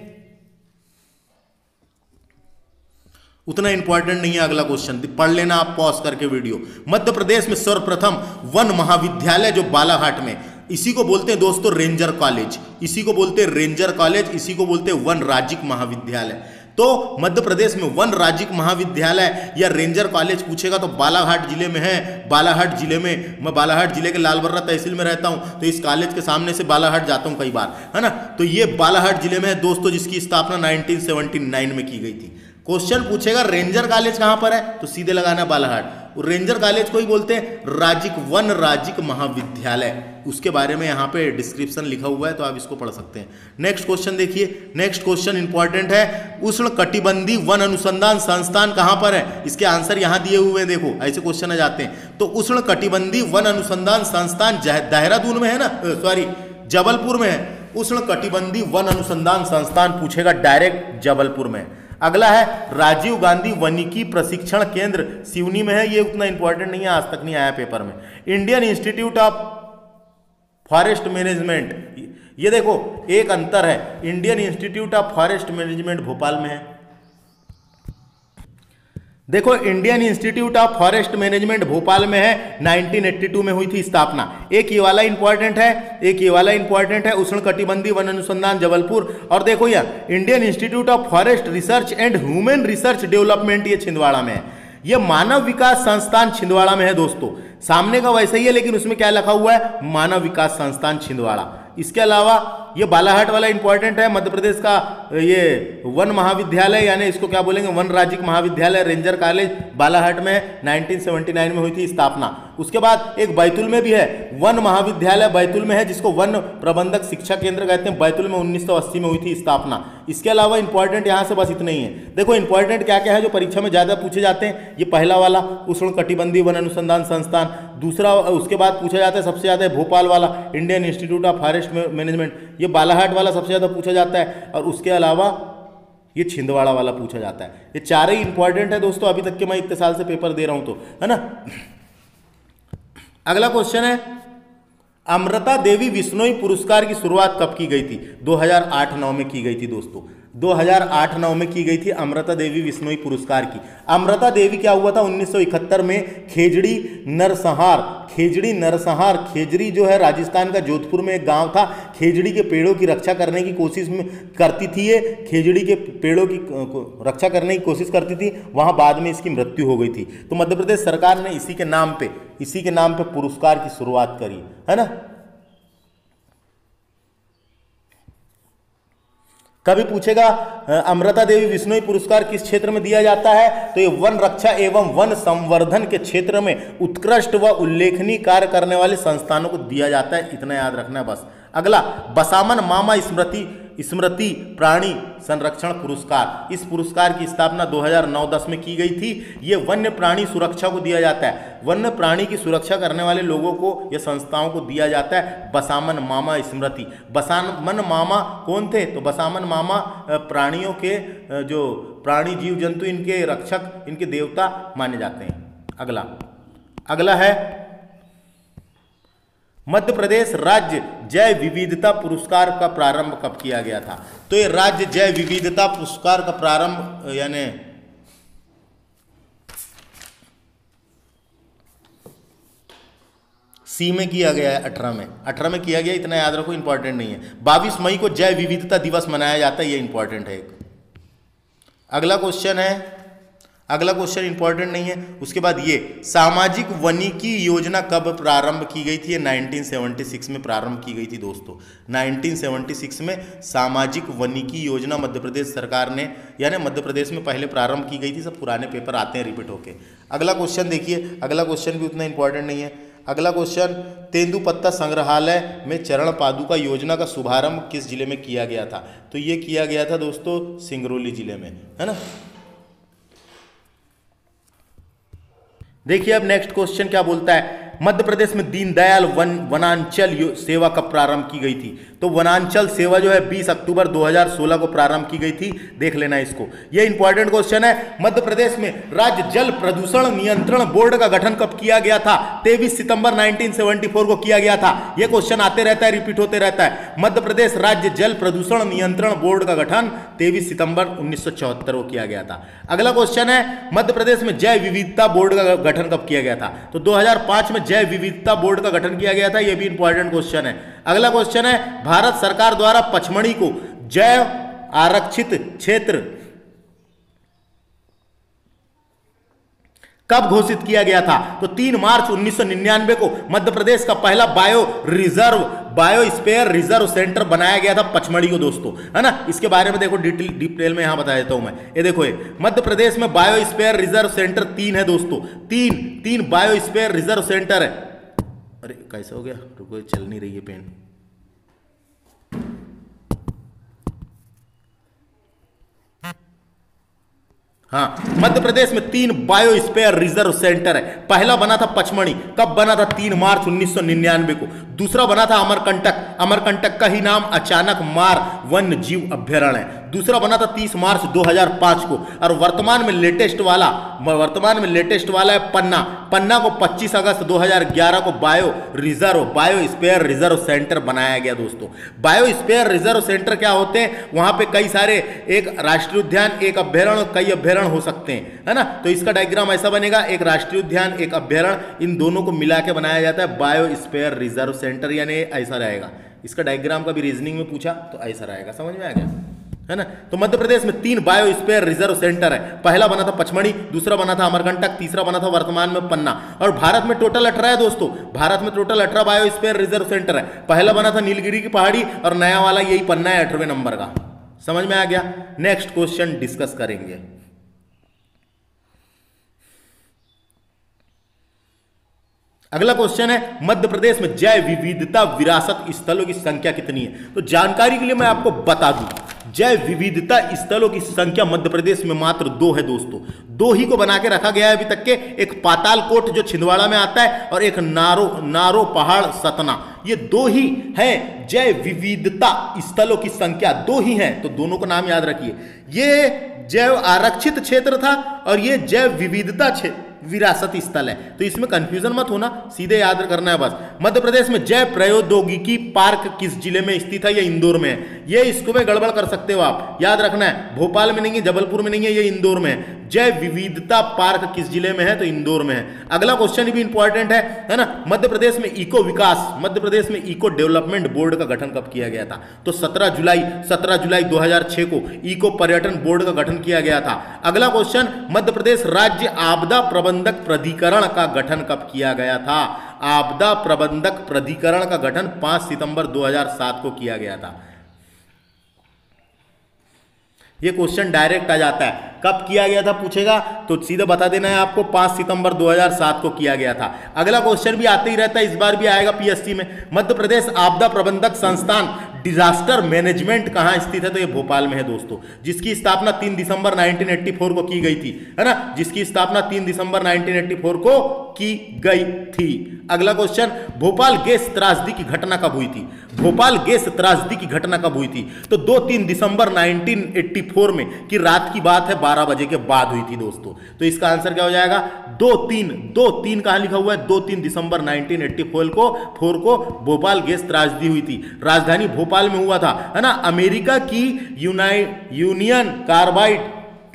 उतना इंपॉर्टेंट नहीं है अगला क्वेश्चन, पढ़ लेना आप पॉज करके वीडियो। मध्य प्रदेश में सर्वप्रथम वन महाविद्यालय जो बालाघाट में, इसी को बोलते हैं दोस्तों रेंजर कॉलेज, इसी को बोलते हैं रेंजर कॉलेज, इसी को बोलते हैं वन राज्यिक महाविद्यालय। तो मध्य प्रदेश में वन राज्यिक महाविद्यालय या रेंजर कॉलेज पूछेगा तो बालाघाट जिले में है। बालाघाट जिले में, मैं बालाघाट जिले के लालबर्रा तहसील में रहता हूं, तो इस कॉलेज के सामने से बालाघाट जाता हूं कई बार, है ना। तो ये बालाघाट जिले में है दोस्तों, जिसकी स्थापना उन्नीस सौ उन्यासी में की गई थी। क्वेश्चन पूछेगा रेंजर कॉलेज कहां पर है, तो सीधे लगाना बालाघाट। रेंजर कॉलेज को ही बोलते हैं राज्यिक वन राज्यिक महाविद्यालय, उसके बारे में यहाँ पे डिस्क्रिप्शन लिखा हुआ है, तो आप इसको पढ़ सकते हैं। नेक्स्ट क्वेश्चन देखिए, नेक्स्ट क्वेश्चन इंपॉर्टेंट है, उष्ण कटिबंधीय वन अनुसंधान संस्थान कहां पर है? इसके आंसर यहां दिए हुए हैं, देखो ऐसे क्वेश्चन आ जाते हैं। तो उष्ण कटिबंधीय वन अनुसंधान संस्थान देहरादून में है ना, सॉरी जबलपुर में है। उष्ण कटिबंधीय वन अनुसंधान संस्थान पूछेगा डायरेक्ट जबलपुर में। अगला है राजीव गांधी वनिकी प्रशिक्षण केंद्र सिवनी में है, ये उतना इंपॉर्टेंट नहीं है, आज तक नहीं आया पेपर में। Indian institute of forest management, ये देखो एक अंतर है, Indian institute of forest management Bhopal में है। देखो Indian institute of forest management Bhopal में है, उन्नीस सौ बयासी में हुई थी स्थापना। एक ये वाला इंपॉर्टेंट है, एक ये वाला इंपॉर्टेंट है, उष्ण कटिबंधीय वन अनुसंधान जबलपुर। और देखो यार Indian institute of forest research and human research development, ये छिंदवाड़ा में है। ये मानव विकास संस्थान छिंदवाड़ा में है दोस्तों, सामने का वैसे ही है, लेकिन उसमें क्या लिखा हुआ है? मानव विकास संस्थान छिंदवाड़ा। इसके अलावा ये बालाघाट वाला इंपॉर्टेंट है, मध्य प्रदेश का ये वन महाविद्यालय यानी इसको क्या बोलेंगे, वन राज्य महाविद्यालय रेंजर कॉलेज बालाघाट में नाइनटीन सेवेंटी नाइन में हुई थी स्थापना। उसके बाद एक बैतूल में भी है वन महाविद्यालय, बैतूल में है जिसको वन प्रबंधक शिक्षा केंद्र कहते हैं, बैतूल में उन्नीस सौ अस्सी में हुई थी स्थापना। इसके अलावा इंपॉर्टेंट यहाँ से बस इतना ही है। देखो इंपॉर्टेंट क्या क्या है जो परीक्षा में ज़्यादा पूछे जाते हैं, ये पहला वाला उष्णकटिबंधीय वन अनुसंधान संस्थान, दूसरा उसके बाद पूछा जाता है सबसे ज़्यादा भोपाल वाला Indian institute of forest management, ये बालाघाट वाला सबसे ज़्यादा पूछा जाता है, और उसके अलावा ये छिंदवाड़ा वाला पूछा जाता है। ये चार ही इंपॉर्टेंट है दोस्तों, अभी तक के मैं इतने साल से पेपर दे रहा हूँ तो, है ना। अगला क्वेश्चन है, अमृता देवी विश्नोई पुरस्कार की शुरुआत कब की गई थी? दो हज़ार आठ नौ में की गई थी दोस्तों, दो हज़ार आठ नौ में की गई थी अमृता देवी विश्नोई पुरस्कार की। अमृता देवी क्या हुआ था उन्नीस सौ इकहत्तर में, खेजड़ी नरसंहार, खेजड़ी नरसंहार, खेजड़ी जो है राजस्थान का जोधपुर में एक गांव था, खेजड़ी के पेड़ों की रक्षा करने की कोशिश में करती थी ये, खेजड़ी के पेड़ों की रक्षा करने की कोशिश करती थी, वहां बाद में इसकी मृत्यु हो गई थी। तो मध्य प्रदेश सरकार ने इसी के नाम पे इसी के नाम पे पुरस्कार की शुरुआत करी, है ना। कभी पूछेगा अमृता देवी विश्नोई पुरस्कार किस क्षेत्र में दिया जाता है, तो ये वन रक्षा एवं वन संवर्धन के क्षेत्र में उत्कृष्ट व उल्लेखनीय कार्य करने वाले संस्थानों को दिया जाता है, इतना याद रखना है बस। अगला, बसामन मामा स्मृति स्मृति प्राणी संरक्षण पुरस्कार, इस पुरस्कार की स्थापना दो हज़ार नौ दस में की गई थी। ये वन्य प्राणी सुरक्षा को दिया जाता है, वन्य प्राणी की सुरक्षा करने वाले लोगों को या संस्थाओं को दिया जाता है बसामन मामा स्मृति। बसामन मामा कौन थे, तो बसामन मामा प्राणियों के जो प्राणी जीव जंतु इनके रक्षक, इनके देवता माने जाते हैं। अगला अगला है, मध्य प्रदेश राज्य जैव विविधता पुरस्कार का प्रारंभ कब किया गया था? तो ये राज्य जैव विविधता पुरस्कार का प्रारंभ यानी सी में किया गया है, अठारह में अठारह में किया गया, इतना याद रखो, इंपॉर्टेंट नहीं है। बाईस मई को जैव विविधता दिवस मनाया जाता है, ये इंपॉर्टेंट है। अगला क्वेश्चन है, अगला क्वेश्चन इंपॉर्टेंट नहीं है। उसके बाद ये सामाजिक वनिकी योजना कब प्रारंभ की गई थी? ये नाइनटीन सेवेंटी सिक्स में प्रारंभ की गई थी दोस्तों, नाइनटीन सेवेंटी सिक्स में सामाजिक वनिकी योजना मध्य प्रदेश सरकार ने, यानी मध्य प्रदेश में पहले प्रारंभ की गई थी। सब पुराने पेपर आते हैं रिपीट होके। अगला क्वेश्चन देखिए, अगला क्वेश्चन भी उतना इंपॉर्टेंट नहीं है। अगला क्वेश्चन, तेंदुपत्ता संग्रहालय में चरण पादुका योजना का शुभारंभ किस जिले में किया गया था? तो ये किया गया था दोस्तों सिंगरौली जिले में, है ना। देखिए अब नेक्स्ट क्वेश्चन क्या बोलता है, मध्य प्रदेश में दीनदयाल वन वनांचल सेवा कब प्रारंभ की गई थी? तो वनांचल सेवा जो है बीस अक्टूबर दो हज़ार सोलह को प्रारंभ की गई थी, देख लेना इसको। ये इंपॉर्टेंट क्वेश्चन है। मध्य प्रदेश में राज्य जल प्रदूषण नियंत्रण बोर्ड का गठन कब किया गया था? तेईस सितंबर नाइनटीन सेवेंटी फोर को किया गया था। यह क्वेश्चन आते रहता है, रिपीट होते रहता है। मध्य प्रदेश राज्य जल प्रदूषण नियंत्रण बोर्ड का गठन तेईस सितंबर उन्नीस सौ चौहत्तर को किया गया था। अगला क्वेश्चन है, मध्य प्रदेश में जैव विविधता बोर्ड का गठन कब किया गया था? तो दो हज़ार पाँच में जैव विविधता बोर्ड का गठन किया गया था, यह भी इंपॉर्टेंट क्वेश्चन है। अगला क्वेश्चन है, भारत सरकार द्वारा पचमढ़ी को जैव आरक्षित क्षेत्र कब घोषित किया गया था? तो तीन मार्च उन्नीस सौ निन्यानवे को मध्य प्रदेश का पहला bio reserve biosphere reserve centre बनाया गया था पचमढ़ी को दोस्तों, है ना। इसके बारे में देखो डिटेल डिटेल में यहां बता देता हूं मैं। ये देखो, ये मध्य प्रदेश में बायोस्फीयर रिजर्व सेंटर तीन है दोस्तों, तीन तीन बायोस्फीयर रिजर्व सेंटर है। अरे कैसा हो गया, रुको चल नहीं रही है पेन। हाँ, मध्य प्रदेश में तीन बायोस्फीयर रिजर्व सेंटर है। पहला बना था पचमढ़ी, कब बना था? तीन मार्च उन्नीस सौ निन्यानवे को। दूसरा बना था अमरकंटक, अमरकंटक का ही नाम अचानक मार वन्य जीव अभ्यारण्य है। दूसरा बना था तीस मार्च दो हज़ार पाँच को। और वर्तमान में लेटेस्ट वाला वर्तमान में लेटेस्ट वाला है पन्ना। पन्ना को पच्चीस अगस्त दो हज़ार ग्यारह को bio reserve biosphere reserve centre बनाया गया दोस्तों। बायोस्फीयर रिजर्व सेंटर क्या होते हैं? वहां पे कई सारे, एक राष्ट्रीय उद्यान, एक अभ्यारण्य, कई अभ्यारण्य हो सकते हैं, है ना। तो इसका डायग्राम ऐसा बनेगा, एक राष्ट्रीय उद्यान, एक अभ्यारण्य, इन दोनों को मिला के बनाया जाता है बायोस्फीयर रिजर्व सेंटर, यानी ऐसा रहेगा। इसका डायग्राम का भी रीजनिंग में पूछा तो ऐसा रहेगा, समझ में आ गया। है ना। तो मध्य प्रदेश में तीन बायोस्फीयर रिजर्व सेंटर है, पहला बना था पचमढ़ी, दूसरा बना था अमरकंटक, तीसरा बना था वर्तमान में पन्ना। और भारत में टोटल अठारह है दोस्तों, भारत में टोटल अठारह बायोस्फीयर रिजर्व सेंटर है। पहला बना था नीलगिरी की पहाड़ी और नया वाला यही पन्ना है अठारहवें नंबर का। समझ में आ गया। नेक्स्ट क्वेश्चन डिस्कस करेंगे। अगला क्वेश्चन है मध्य प्रदेश में जैव विविधता विरासत स्थलों की संख्या कितनी है। तो जानकारी के लिए मैं आपको बता दूं, जैव विविधता स्थलों की संख्या मध्य प्रदेश में मात्र दो है दोस्तों। दो ही को बना के रखा गया है अभी तक के, एक पातालकोट जो छिंदवाड़ा में आता है और एक नारो नारो पहाड़ सतना, ये दो ही है जैव विविधता स्थलों की संख्या, दो ही है। तो दोनों को नाम याद रखिए, ये जैव आरक्षित क्षेत्र था और ये जैव विविधता क्षेत्र विरासती स्थल है। तो इसमें कंफ्यूजन मत होना, सीधे याद करना है बस। मध्य प्रदेश में जैव प्रौद्योगिकी पार्क किस जिले में स्थित है? ये इंदौर में है। ये इसको में गड़बड़ कर सकते हो आप, याद रखना है, भोपाल में नहीं है, जबलपुर में नहीं है, ये इंदौर में है। जैव विविधता पार्क किस जिले में है? तो इंदौर में है। अगला क्वेश्चन भी इंपॉर्टेंट है, है ना। मध्य प्रदेश में इको विकास, मध्य प्रदेश में इको डेवलपमेंट बोर्ड का गठन कब किया गया था? तो सत्रह जुलाई सत्रह जुलाई दो हजार छह को इको पर्यटन बोर्ड का गठन किया गया था। अगला क्वेश्चन, मध्य प्रदेश राज्य आपदा प्रबंधक प्राधिकरण का गठन कब किया गया था? आपदा प्रबंधक प्राधिकरण का गठन पांच सितंबर दो हजार सात को किया गया था। ये क्वेश्चन डायरेक्ट आ जाता है, कब किया गया था पूछेगा तो सीधे बता देना है आपको, पांच सितंबर दो हजार सात को किया गया था। अगला क्वेश्चन भी आते ही रहता है, इस बार भी आएगा पीएससी में। मध्य प्रदेश आपदा प्रबंधक संस्थान डिजास्टर मैनेजमेंट कहां स्थित है? तो ये भोपाल में है दोस्तों, जिसकी स्थापना तीन दिसंबर उन्नीस सौ चौरासी को की गई थी, है ना, जिसकी स्थापना तीन दिसंबर उन्नीस सौ चौरासी को की गई थी। अगला क्वेश्चन, भोपाल गैस त्रासदी की घटना कब हुई थी? भोपाल गैस त्रासदी की घटना कब हुई थी? तो दो तीन दिसंबर उन्नीस सौ चौरासी में की रात की बात है, बारह बजे के बाद हुई थी दोस्तों। तो इसका आंसर क्या हो जाएगा? दो तीन दो तीन कहां लिखा हुआ है? दो तीन दिसंबर उन्नीस सौ चौरासी को फोर को भोपाल गैस त्रासदी हुई थी। राजधानी भोपाल में हुआ था, है ना। अमेरिका की यूनाइट यूनियन कार्बाइड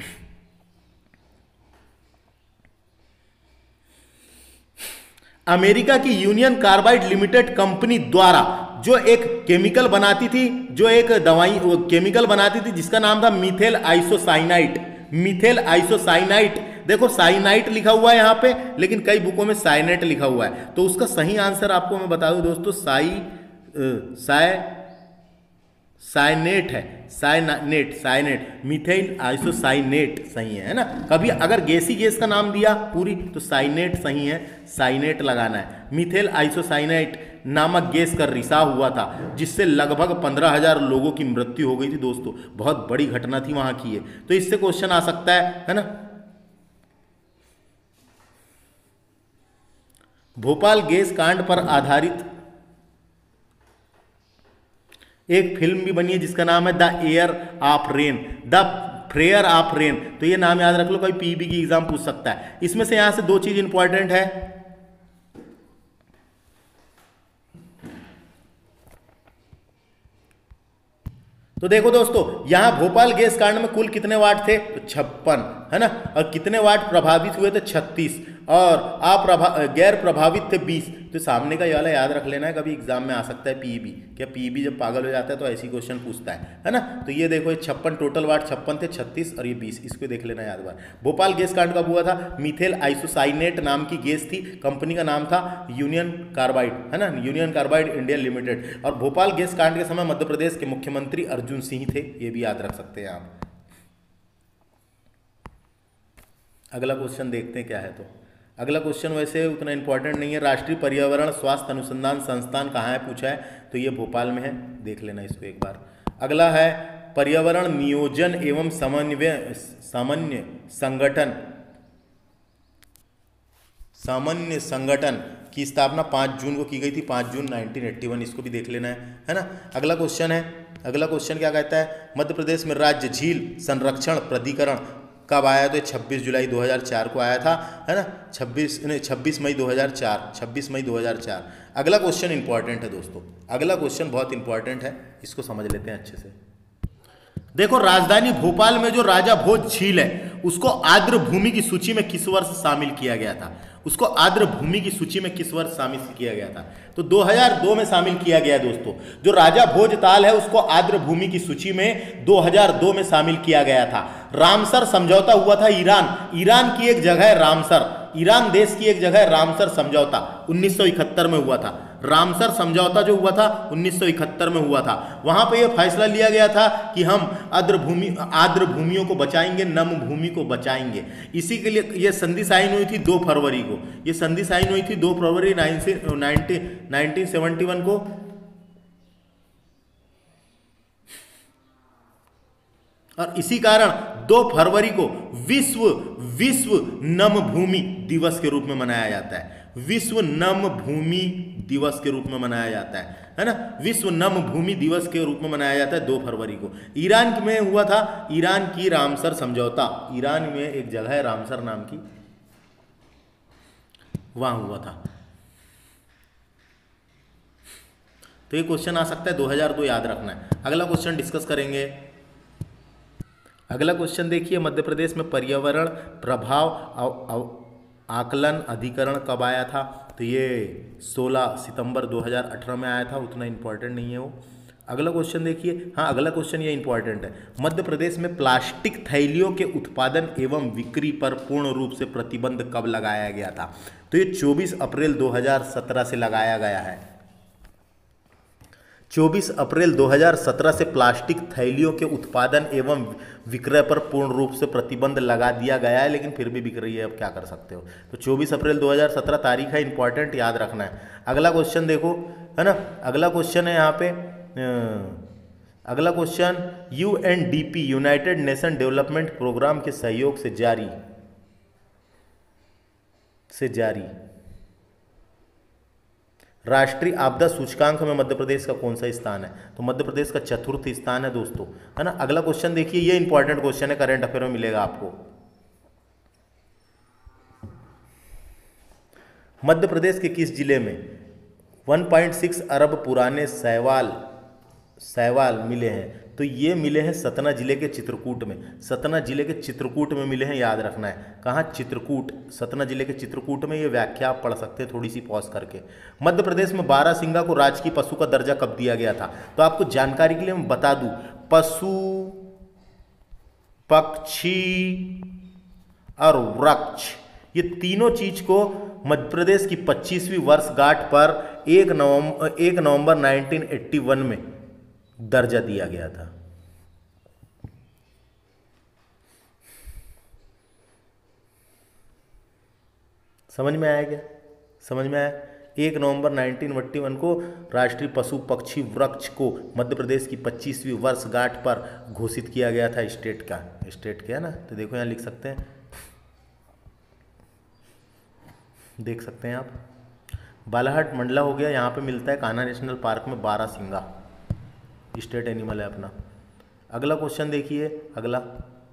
अमेरिका की यूनियन कार्बाइड लिमिटेड कंपनी द्वारा जो एक केमिकल बनाती थी, जो एक दवाई केमिकल बनाती थी जिसका नाम था मीथेल आइसोसाइनाइट। मीथेल आइसोसाइनाइट, देखो साइनाइट लिखा हुआ है यहाँ पे, लेकिन कई बुकों में साइनेट लिखा हुआ है। तो उसका सही आंसर आपको मैं बता दूं दोस्तों, साई साय साइनेट है, साइनेट साइनेट मीथेल आइसोसाइनेट सही है, है ना। कभी अगर गैसी गैस का नाम दिया पूरी तो साइनेट सही है, साइनेट लगाना है। मीथेल आइसोसाइनेट नामक गैस का रिसाव हुआ था, जिससे लगभग पंद्रह हजार लोगों की मृत्यु हो गई थी दोस्तों। बहुत बड़ी घटना थी वहां की है। तो इससे क्वेश्चन आ सकता है, है ना। भोपाल गैस कांड पर आधारित एक फिल्म भी बनी है जिसका नाम है the air of rain, the prayer of rain. तो ये नाम याद रख लो, कोई पीबी की एग्जाम पूछ सकता है। इसमें से यहां से दो चीज इंपॉर्टेंट है। तो देखो दोस्तों, यहां भोपाल गैस कांड में कुल कितने वाट थे? तो छप्पन, है ना। और कितने वाट प्रभावित हुए थे? छत्तीस। और अप्रभा गैर प्रभावित थे बीस। तो सामने का ये वाला याद रख लेना है, कभी एग्जाम में आ सकता है पीईबी। क्या पीईबी जब पागल हो जाता है तो ऐसी क्वेश्चन पूछता है, है ना। तो ये देखो, ये छप्पन टोटल वाट छप्पन थे, छत्तीस और ये बीस, इसको देख लेना याद बार। भोपाल गैस कांड कब हुआ था? मीथेल आइसोसाइनेट नाम की गैस थी, कंपनी का नाम था यूनियन कार्बाइड, है ना, यूनियन कार्बाइड इंडिया लिमिटेड। और भोपाल गैस कांड के समय मध्य प्रदेश के मुख्यमंत्री अर्जुन सिंह थे, ये भी याद रख सकते हैं आप। अगला क्वेश्चन देखते हैं क्या है। तो अगला क्वेश्चन वैसे उतना इंपॉर्टेंट नहीं है। राष्ट्रीय पर्यावरण स्वास्थ्य अनुसंधान संस्थान कहाँ है पूछा है, तो ये भोपाल में है, देख लेना इसको एक बार। अगला है पर्यावरण नियोजन एवं समन्वय सामान्य संगठन सामान्य संगठन की स्थापना पाँच जून को की गई थी, पाँच जून उन्नीस सौ इक्यासी, इसको भी देख लेना है, है ना। अगला क्वेश्चन है, अगला क्वेश्चन क्या कहता है? मध्य प्रदेश में राज्य झील संरक्षण प्राधिकरण कब आया? तो छब्बीस जुलाई दो हज़ार चार को आया था, है ना। छब्बीस नहीं छब्बीस मई दो हज़ार चार, छब्बीस मई दो हज़ार चार। अगला क्वेश्चन इंपॉर्टेंट है दोस्तों, अगला क्वेश्चन बहुत इंपॉर्टेंट है, इसको समझ लेते हैं अच्छे से। देखो, राजधानी भोपाल में जो राजा भोज झील है उसको आर्द्र भूमि की सूची में किस वर्ष शामिल किया गया था? उसको आर्द्र भूमि की सूची में किस वर्ष शामिल किया गया था? तो दो हज़ार दो में शामिल किया गया दोस्तों। जो राजा भोज ताल है उसको आर्द्र भूमि की सूची में दो हज़ार दो में शामिल किया गया था। रामसर समझौता हुआ था ईरान ईरान की एक जगह है रामसर, ईरान देश की एक जगह है रामसर समझौता, उन्नीस सौ इकहत्तर में हुआ था। रामसर समझौता जो हुआ था उन्नीस सौ इकहत्तर में हुआ था। वहां पे यह फैसला लिया गया था कि हम आर्द्र भूमि आर्द्र भूमियों को बचाएंगे, नम भूमि को बचाएंगे। इसी के लिए यह संधि साइन हुई थी दो फरवरी को। यह संधि साइन हुई थी दो फरवरी नाइनटीन सेवेंटी वन को। और इसी कारण दो फरवरी को विश्व विश्व नम भूमि दिवस के रूप में मनाया जाता है। विश्व नम भूमि दिवस के रूप में मनाया जाता है है ना। विश्व नम भूमि दिवस के रूप में मनाया जाता है दो फरवरी को। ईरान में हुआ था ईरान की रामसर समझौता, ईरान में एक जगह है रामसर नाम की, वहां हुआ था। तो ये क्वेश्चन आ सकता है, दो हज़ार दो याद रखना है। अगला क्वेश्चन डिस्कस करेंगे। अगला क्वेश्चन देखिए, मध्य प्रदेश में पर्यावरण प्रभाव आकलन अधिकरण कब आया था? तो ये सोलह सितंबर दो हज़ार अठारह में आया था, उतना इंपॉर्टेंट नहीं है वो। अगला क्वेश्चन देखिए, हाँ अगला क्वेश्चन ये इंपॉर्टेंट है। मध्य प्रदेश में प्लास्टिक थैलियों के उत्पादन एवं बिक्री पर पूर्ण रूप से प्रतिबंध कब लगाया गया था? तो ये चौबीस अप्रैल दो हज़ार सत्रह से लगाया गया है। चौबीस अप्रैल दो हज़ार सत्रह से प्लास्टिक थैलियों के उत्पादन एवं विक्रय पर पूर्ण रूप से प्रतिबंध लगा दिया गया है, लेकिन फिर भी बिक रही है, अब क्या कर सकते हो। तो चौबीस अप्रैल दो हज़ार सत्रह तारीख है, इंपॉर्टेंट, याद रखना है। अगला क्वेश्चन देखो, है ना। अगला क्वेश्चन है यहाँ पे, अगला question, U N D P united nation development programme के सहयोग से जारी से जारी राष्ट्रीय आपदा सूचकांक में मध्य प्रदेश का कौन सा स्थान है? तो मध्य प्रदेश का चतुर्थ स्थान है दोस्तों, है ना। अगला क्वेश्चन देखिए, ये इंपॉर्टेंट क्वेश्चन है, करंट अफेयर में मिलेगा आपको। मध्य प्रदेश के किस जिले में एक पॉइंट छह अरब पुराने शैवाल शैवाल मिले हैं? तो ये मिले हैं सतना जिले के चित्रकूट में। सतना जिले के चित्रकूट में मिले हैं, याद रखना है। कहाँ? चित्रकूट, सतना जिले के चित्रकूट में। ये व्याख्या आप पढ़ सकते हैं थोड़ी सी पॉज करके। मध्य प्रदेश में बारहसिंगा को राजकीय पशु का दर्जा कब दिया गया था? तो आपको जानकारी के लिए मैं बता दूं, पशु, पक्षी और वृक्ष, ये तीनों चीज को मध्य प्रदेश की पच्चीसवीं वर्षगांठ पर एक नवंबर एक नवंबर नाइनटीन एट्टी वन में दर्जा दिया गया था। समझ में आया क्या? समझ में आया? एक नवंबर नाइनटीन एट्टी वन को राष्ट्रीय पशु पक्षी वृक्ष को मध्य प्रदेश की पच्चीसवीं वर्षगांठ पर घोषित किया गया था, स्टेट का स्टेट क्या है ना। तो देखो यहाँ लिख सकते हैं, देख सकते हैं आप। बालाघाट मंडला हो गया, यहाँ पे मिलता है कान्हा नेशनल पार्क में बारहसिंगा, स्टेट एनिमल है अपना। अगला क्वेश्चन देखिए, अगला,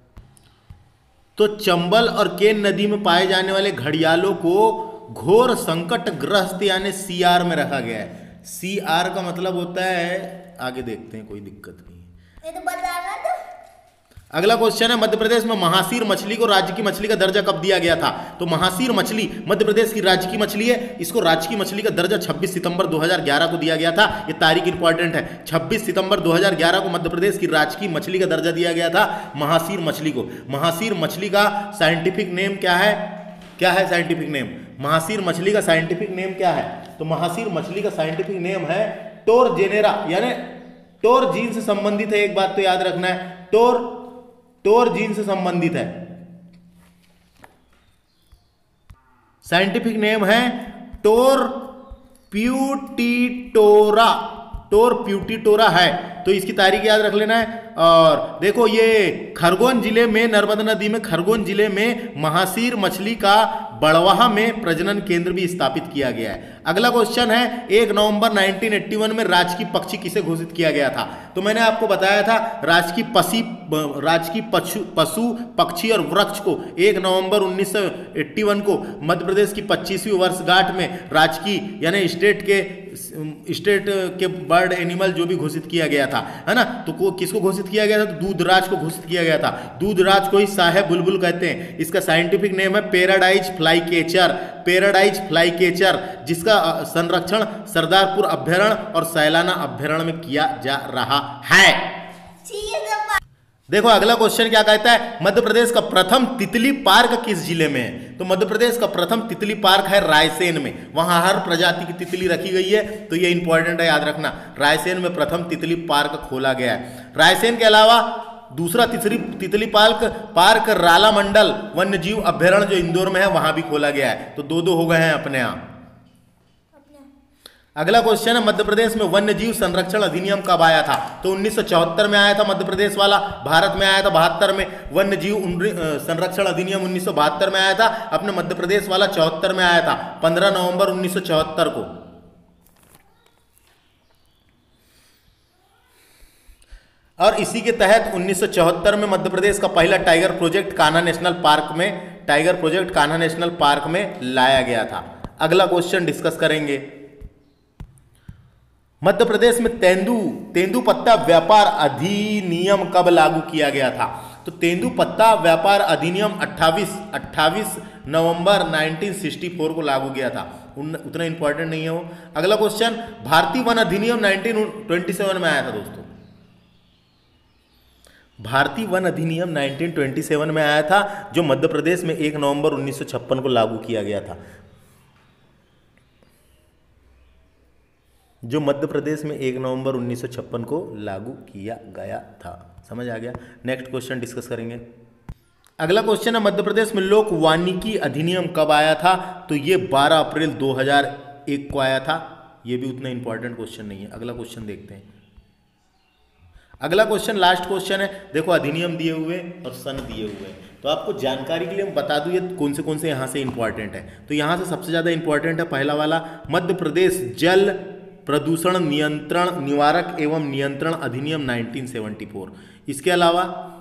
तो चंबल और केन नदी में पाए जाने वाले घड़ियालों को घोर संकट ग्रस्त यानी सी आर में रखा गया है। सी आर का मतलब होता है, आगे देखते हैं, कोई दिक्कत नहीं है। तो बताना तो। अगला क्वेश्चन है, मध्य प्रदेश में महासीर मछली को राज्य की मछली का दर्जा कब दिया गया था? तो महासीर मछली मध्य प्रदेश की राज्य की मछली है, इसको राज्य की मछली का दर्जा छब्बीस सितंबर दो हज़ार ग्यारह को दिया गया था। ये तारीख इंपॉर्टेंट है, छब्बीस सितंबर दो हज़ार ग्यारह को मध्य प्रदेश की राज्य की मछली का दर्जा दिया गया था महासीर मछली को। महासीर मछली का साइंटिफिक नेम क्या है? क्या है साइंटिफिक नेम? महासीर मछली का साइंटिफिक नेम क्या है? तो महासीर मछली का साइंटिफिक नेम है टोर जेनेरा, यानी टोर जीन से संबंधित है। एक बात तो याद रखना है, टोर टोर जीन से संबंधित है। साइंटिफिक नेम है टोर प्यूटिटोरा, टोर प्यूटिटोरा है। तो इसकी तारीख याद रख लेना है। और देखो, ये खरगोन जिले में, नर्मदा नदी में खरगोन जिले में महासीर मछली का बड़वाहा में प्रजनन केंद्र भी स्थापित किया गया है। अगला क्वेश्चन है, एक नवंबर नाइनटीन एट्टी वन में राजकीय पक्षी किसे घोषित किया गया था? तो मैंने आपको बताया था राजकीय पसी राजकीय पशु पशु पक्षी और वृक्ष को एक नवंबर उन्नीस सौ इक्यासी को मध्य प्रदेश की पच्चीसवीं वर्षगांठ में राजकीय यानी स्टेट के स्टेट के बर्ड एनिमल जो भी घोषित किया गया था, है ना। तो को, किसको घोषित किया गया था? तो दूधराज को घोषित किया गया था। दूधराज को ही साहेब बुलबुल कहते हैं। इसका साइंटिफिक नेम है पैराडाइज फ्लाईकेचर, पैराडाइज फ्लाईकेचर, जिसका संरक्षण सरदारपुर अभ्यारण्य और सैलाना अभ्यारण्य में किया जा रहा है। देखो अगला क्वेश्चन क्या कहता है, मध्य प्रदेश का प्रथम तितली पार्क किस जिले में है? तो मध्य प्रदेश का प्रथम तितली पार्क है रायसेन में। वहां हर प्रजाति की तितली रखी गई है, तो ये इंपॉर्टेंट है, याद रखना। रायसेन में प्रथम तितली पार्क खोला गया है। रायसेन के अलावा दूसरा तितली तितली पार्क पार्क रालामंडल वन्य जीव अभ्यारण्य जो इंदौर में है, वहां भी खोला गया है। तो दो दो हो गए हैं अपने यहाँ। अगला क्वेश्चन है, मध्य प्रदेश में वन्य जीव संरक्षण अधिनियम कब आया था? तो उन्नीस सौ चौहत्तर में आया था मध्य प्रदेश वाला। भारत में आया था बहत्तर में। वन्य जीव संरक्षण अधिनियम उन्नीस सौ बहत्तर में आया था, अपने मध्य प्रदेश वाला चौहत्तर में आया था, पंद्रह नवंबर उन्नीस सौ चौहत्तर को। और इसी के तहत उन्नीस सौ चौहत्तर में मध्य प्रदेश का पहला tiger project Kanha national park में tiger project Kanha national park में लाया गया था। अगला क्वेश्चन डिस्कस करेंगे, मध्य प्रदेश में तेंदू तेंदूपत्ता व्यापार अधिनियम कब लागू किया गया था? तो तेंदूपत्ता व्यापार अधिनियम अट्ठाईस नवंबर उन्नीस सौ चौंसठ को लागू किया था। उतना इंपॉर्टेंट नहीं है वो। अगला क्वेश्चन, भारतीय वन अधिनियम उन्नीस सौ सत्ताईस में आया था दोस्तों। भारतीय वन अधिनियम उन्नीस सौ सत्ताईस में आया था, जो मध्य प्रदेश में एक नवंबर उन्नीस सौ छप्पन को लागू किया गया था। जो मध्य प्रदेश में एक नवंबर उन्नीस सौ छप्पन को लागू किया गया था। समझ आ गया। नेक्स्ट क्वेश्चन डिस्कस करेंगे। अगला क्वेश्चन है, मध्य प्रदेश में लोक वानिकी अधिनियम कब आया था? तो ये बारह अप्रैल दो हज़ार एक को आया था। ये भी उतना इंपॉर्टेंट क्वेश्चन नहीं है। अगला क्वेश्चन देखते हैं। अगला क्वेश्चन लास्ट क्वेश्चन है। देखो अधिनियम दिए हुए और सन दिए हुए, तो आपको जानकारी के लिए हम बता दूं ये कौन से कौन से यहाँ से इंपॉर्टेंट है। तो यहाँ से सबसे ज़्यादा इंपॉर्टेंट है पहला वाला, मध्य प्रदेश जल प्रदूषण नियंत्रण निवारक एवं नियंत्रण अधिनियम उन्नीस सौ चौहत्तर। इसके अलावा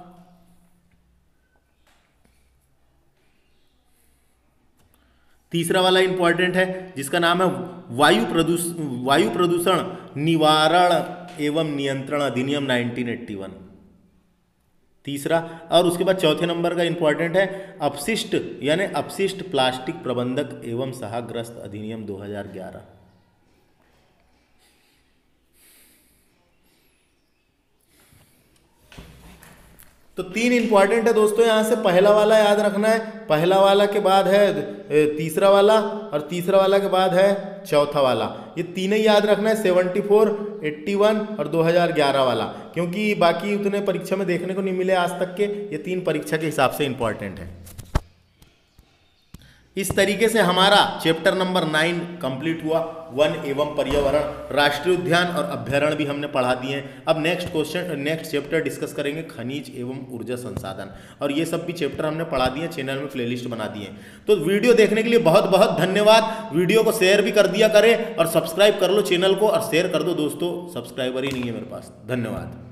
तीसरा वाला इंपॉर्टेंट है जिसका नाम है वायु प्रदूषण वायु प्रदूषण निवारण एवं नियंत्रण अधिनियम उन्नीस सौ इक्यासी, तीसरा। और उसके बाद चौथे नंबर का इंपॉर्टेंट है अपशिष्ट यानी अपशिष्ट प्लास्टिक प्रबंधक एवं सहाग्रस्त अधिनियम दो हज़ार ग्यारह। तो तीन इंपॉर्टेंट है दोस्तों, यहाँ से पहला वाला याद रखना है, पहला वाला के बाद है तीसरा वाला और तीसरा वाला के बाद है चौथा वाला। ये तीनों याद रखना है, चौहत्तर, इक्यासी और दो हज़ार ग्यारह वाला, क्योंकि बाकी उतने परीक्षा में देखने को नहीं मिले आज तक के। ये तीन परीक्षा के हिसाब से इंपॉर्टेंट है। इस तरीके से हमारा चैप्टर नंबर नाइन कंप्लीट हुआ। वन एवं पर्यावरण, राष्ट्रीय उद्यान और अभ्यारण्य भी हमने पढ़ा दिए हैं। अब next question next chapter discuss करेंगे खनिज एवं ऊर्जा संसाधन, और ये सब भी चैप्टर हमने पढ़ा दिए, चैनल में प्लेलिस्ट बना दिए। तो वीडियो देखने के लिए बहुत बहुत धन्यवाद। वीडियो को शेयर भी कर दिया करें और सब्सक्राइब कर लो चैनल को और शेयर कर दो दोस्तों, सब्सक्राइबर ही नहीं है मेरे पास। धन्यवाद।